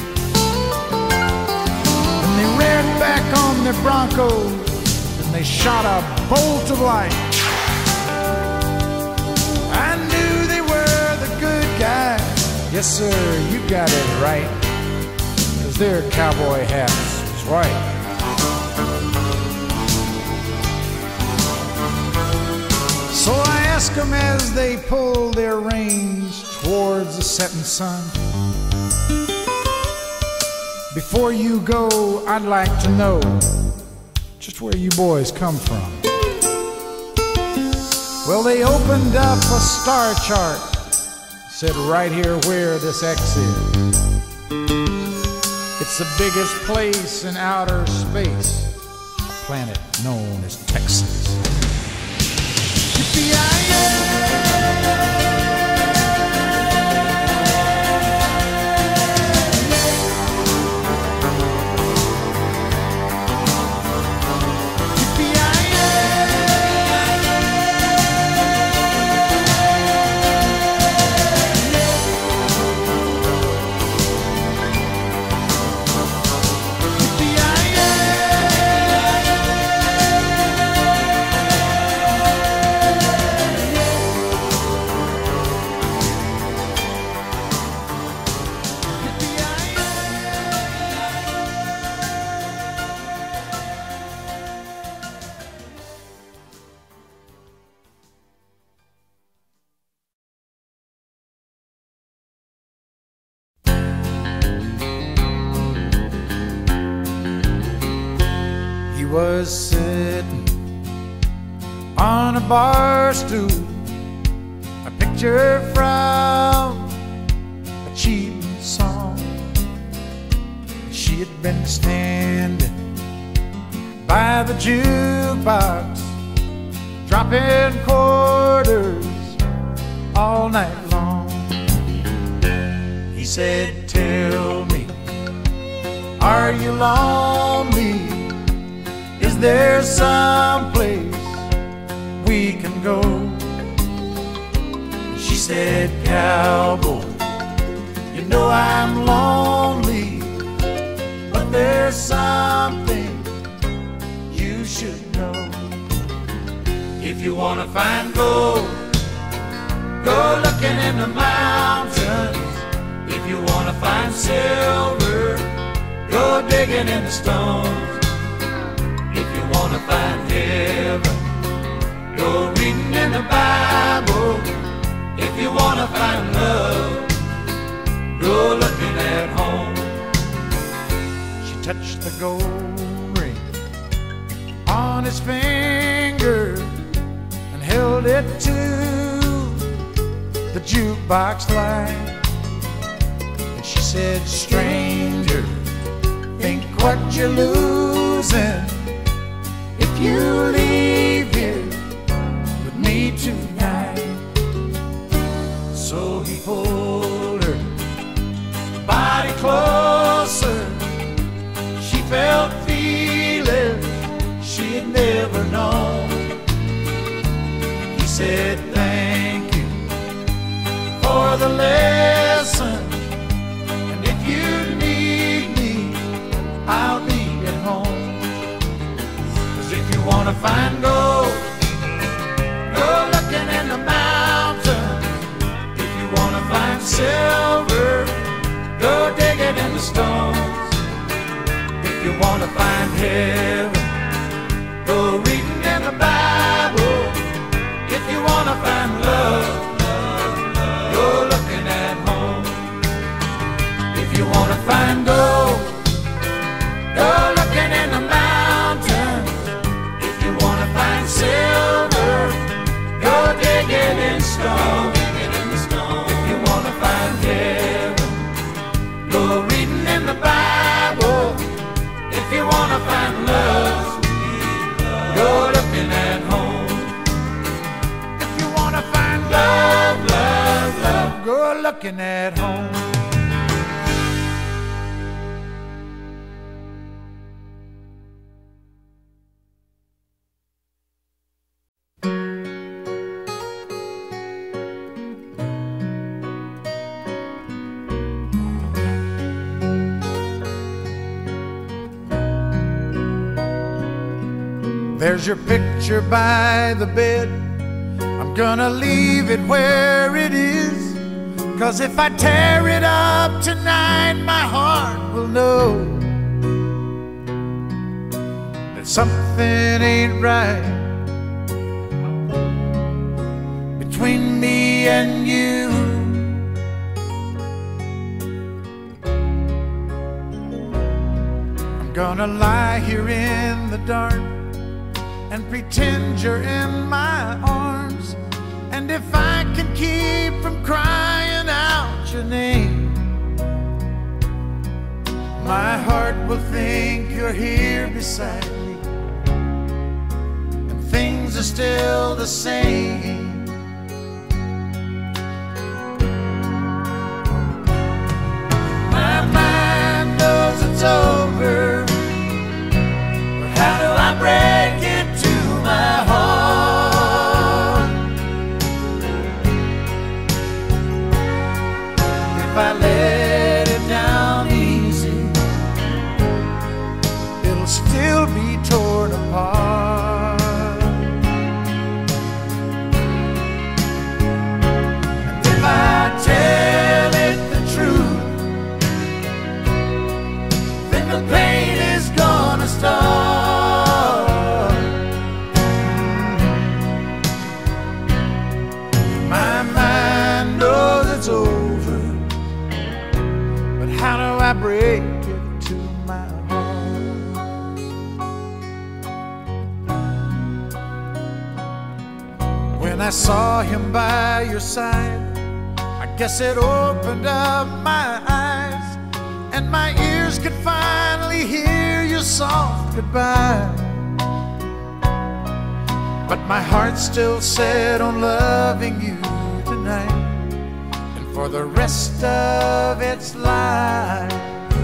And they reared back on their Broncos, and they shot a bolt of light. I knew they were the good guys. Yes, sir, you got it right, 'cause their cowboy hats was white. So I asked them as they pulled their reins towards the setting sun, before you go, I'd like to know just where you boys come from. Well, they opened up a star chart, said right here where this X is. It's the biggest place in outer space, a planet known as Texas. Was sitting on a bar stool, a picture from a cheating song. She had been standing by the jukebox, dropping quarters all night long. He said, tell me, are you lonely? Is there some place we can go? She said, cowboy, you know I'm lonely, but there's something you should know. If you wanna find gold, go looking in the mountains. If you wanna find silver, go digging in the stones. If you wanna find heaven, gold ring on his finger and held it to the jukebox light. And she said, stranger, think what you're losing if you leave here with me tonight. So he pulled her body closer. She felt feelings she had never known. He said, thank you for the lesson, and if you need me, I'll be at home. 'Cause if you want to find gold, go looking in the mountains. If you want to find silver, go dig it in the stones. If you want to find heaven, go reading in the Bible. If you want to find love, go looking at home. If you want to find gold, go looking in the mountains. If you want to find silver, go dig it in stone. If you want to find heaven, go reading in the Bible. If you want to find love, go looking at home. If you want to find love, love, love, go looking at home. There's your picture by the bed. I'm gonna leave it where it is, 'cause if I tear it up tonight, my heart will know that something ain't right between me and you. I'm gonna lie here in the dark and pretend you're in my arms. And if I can keep from crying out your name, my heart will think you're here beside me, and things are still the same. My mind knows it's over, but how do I break it to my heart? If I let it down easy, it'll still be torn apart. And if I tell it the truth, then the pain is gonna start. My mind knows it's over, but how do I break it to my heart? When I saw him by your side, I guess it opened up my eyes, and my ears could finally hear your soft goodbye. But my heart's still set on loving you tonight and for the rest of its life.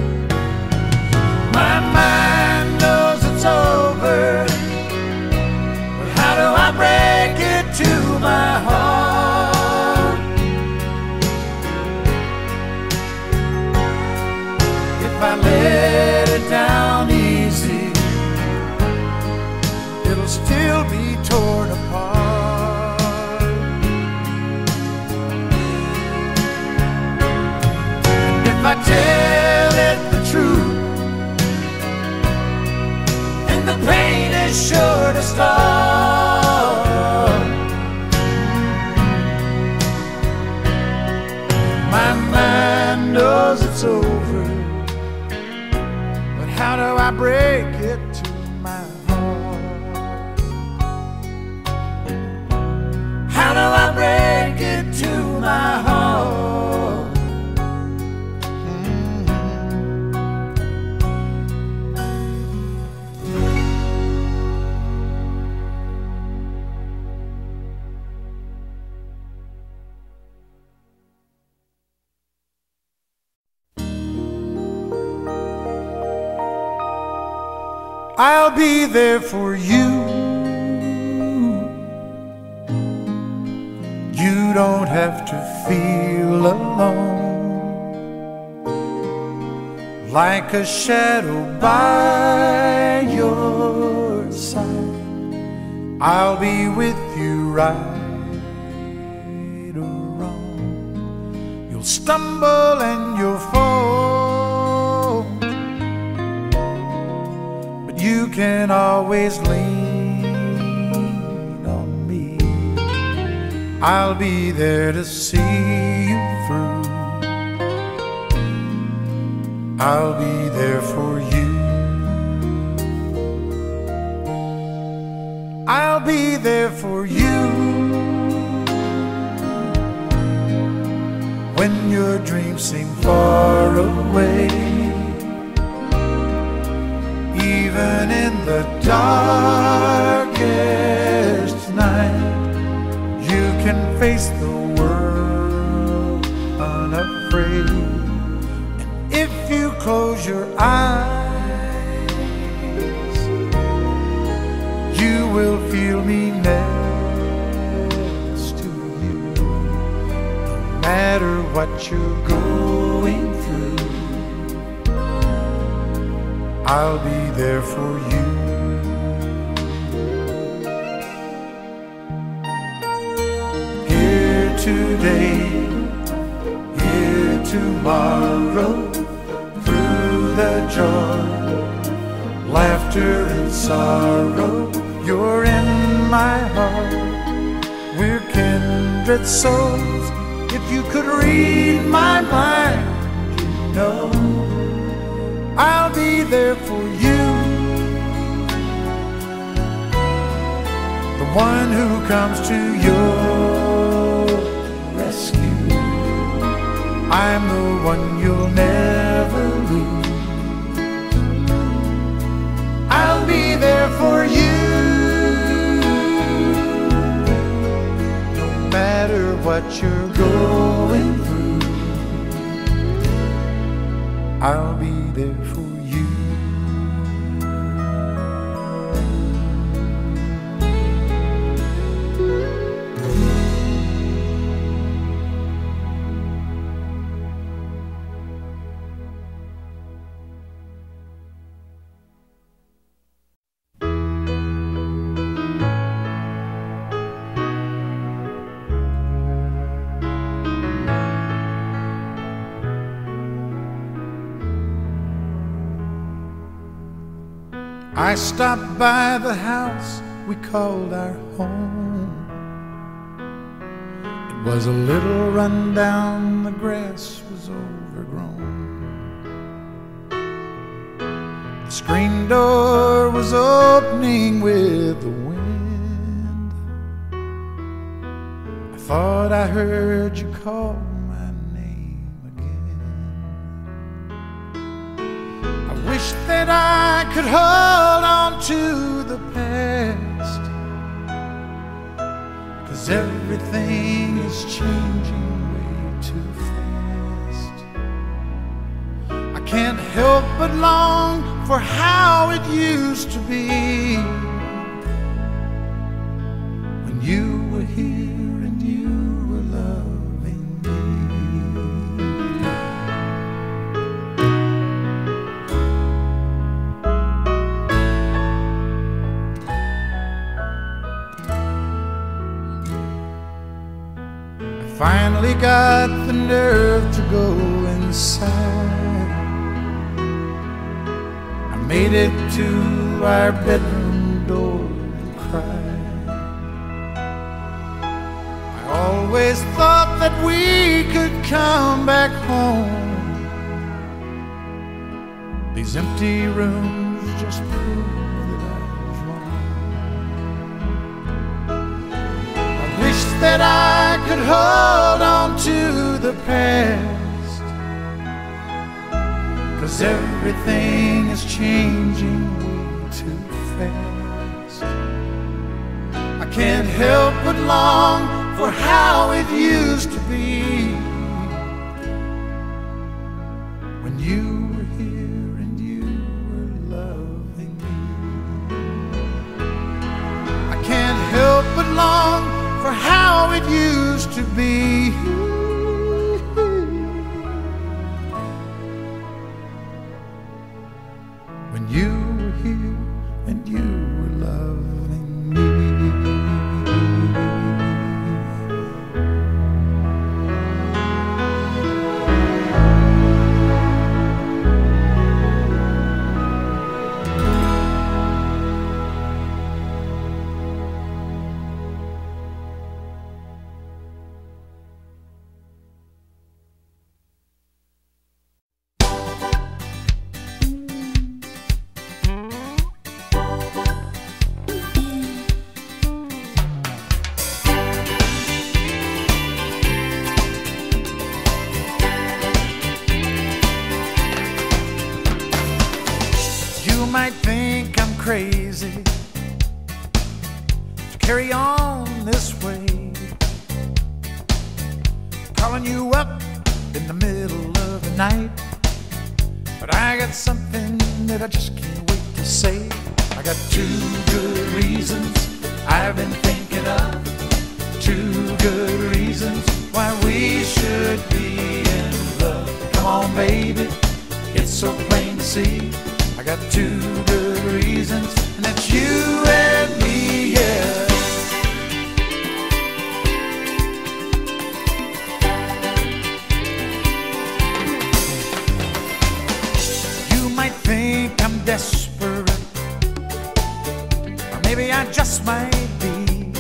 My mind knows it's over, but how do I break it to my heart? If I let it down easy, it'll still be torn apart. And if I tell it the truth, then the pain is sure to start. My mind knows it's over, but how do I break it to my heart? How do I break it to my heart? Mm-hmm. I'll be there for you. You don't have to feel alone, like a shadow by your side. I'll be with you right or wrong. You'll stumble and you'll fall, but you can always lean on me. I'll be there to see you through. I'll be there for you. I'll be there for you when your dreams seem far away. Even in the darkest night, you can face the world unafraid. And if you close your eyes, you will feel me next to you. No matter what you're going through, I'll be there for you. Here today, here tomorrow, through the joy, laughter and sorrow, you're in my heart. We're kindred souls. If you could read my mind, you know I'll be there for you, the one who comes to your rescue. I'm the one you'll never lose. I'll be there for you, no matter what you're going through. I'll be there for you. I stopped by the house we called our home. It was a little run down, the grass was overgrown. The screen door was opening with the wind. I thought I heard you call my name again. I wish that I could hold on to the past, 'cause everything is changing way too fast. I can't help but long for how it used to be, when you were here and you were loving me. Finally got the nerve to go inside. I made it to our bedroom door and cried. I always thought that we could come back home. These empty rooms that I could hold on to the past, 'cause everything is changing way too fast. I can't help but long for how it used to be when you were here and you were loving me. I can't help but long for how it used to be when you were here and you were loving me. You might think I'm crazy to carry on this way, calling you up in the middle of the night, but I got something that I just can't wait to say. I got two good reasons I've been thinking of, two good reasons why we should be in love. Come on, baby, it's so plain to see. I got two good reasons, and that's you and me, yeah. You might think I'm desperate, or maybe I just might be.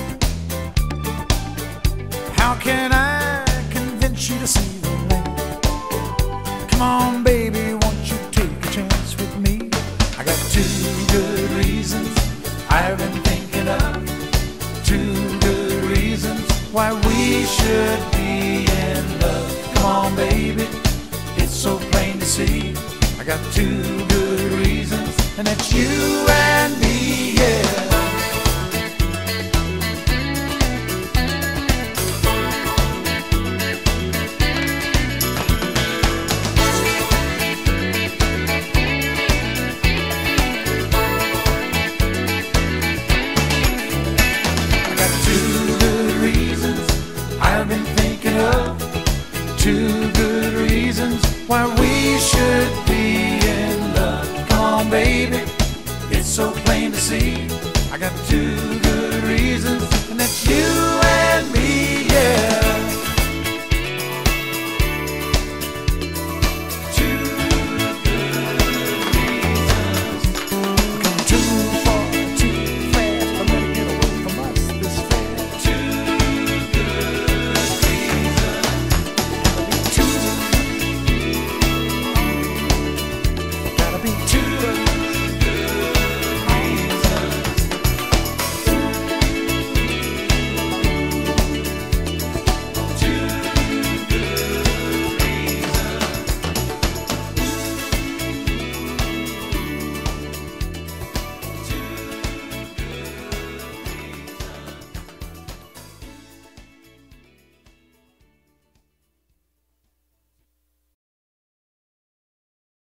How can I convince you to see the light? Come on, baby, won't you take a chance with me? I got two good reasons I've been thinking of, two good reasons why we should be in love. Come on, baby, it's so plain to see. I got two good reasons, and that's you and me, yeah. Two good reasons why we should be in love. Come on, baby, it's so plain to see. I got two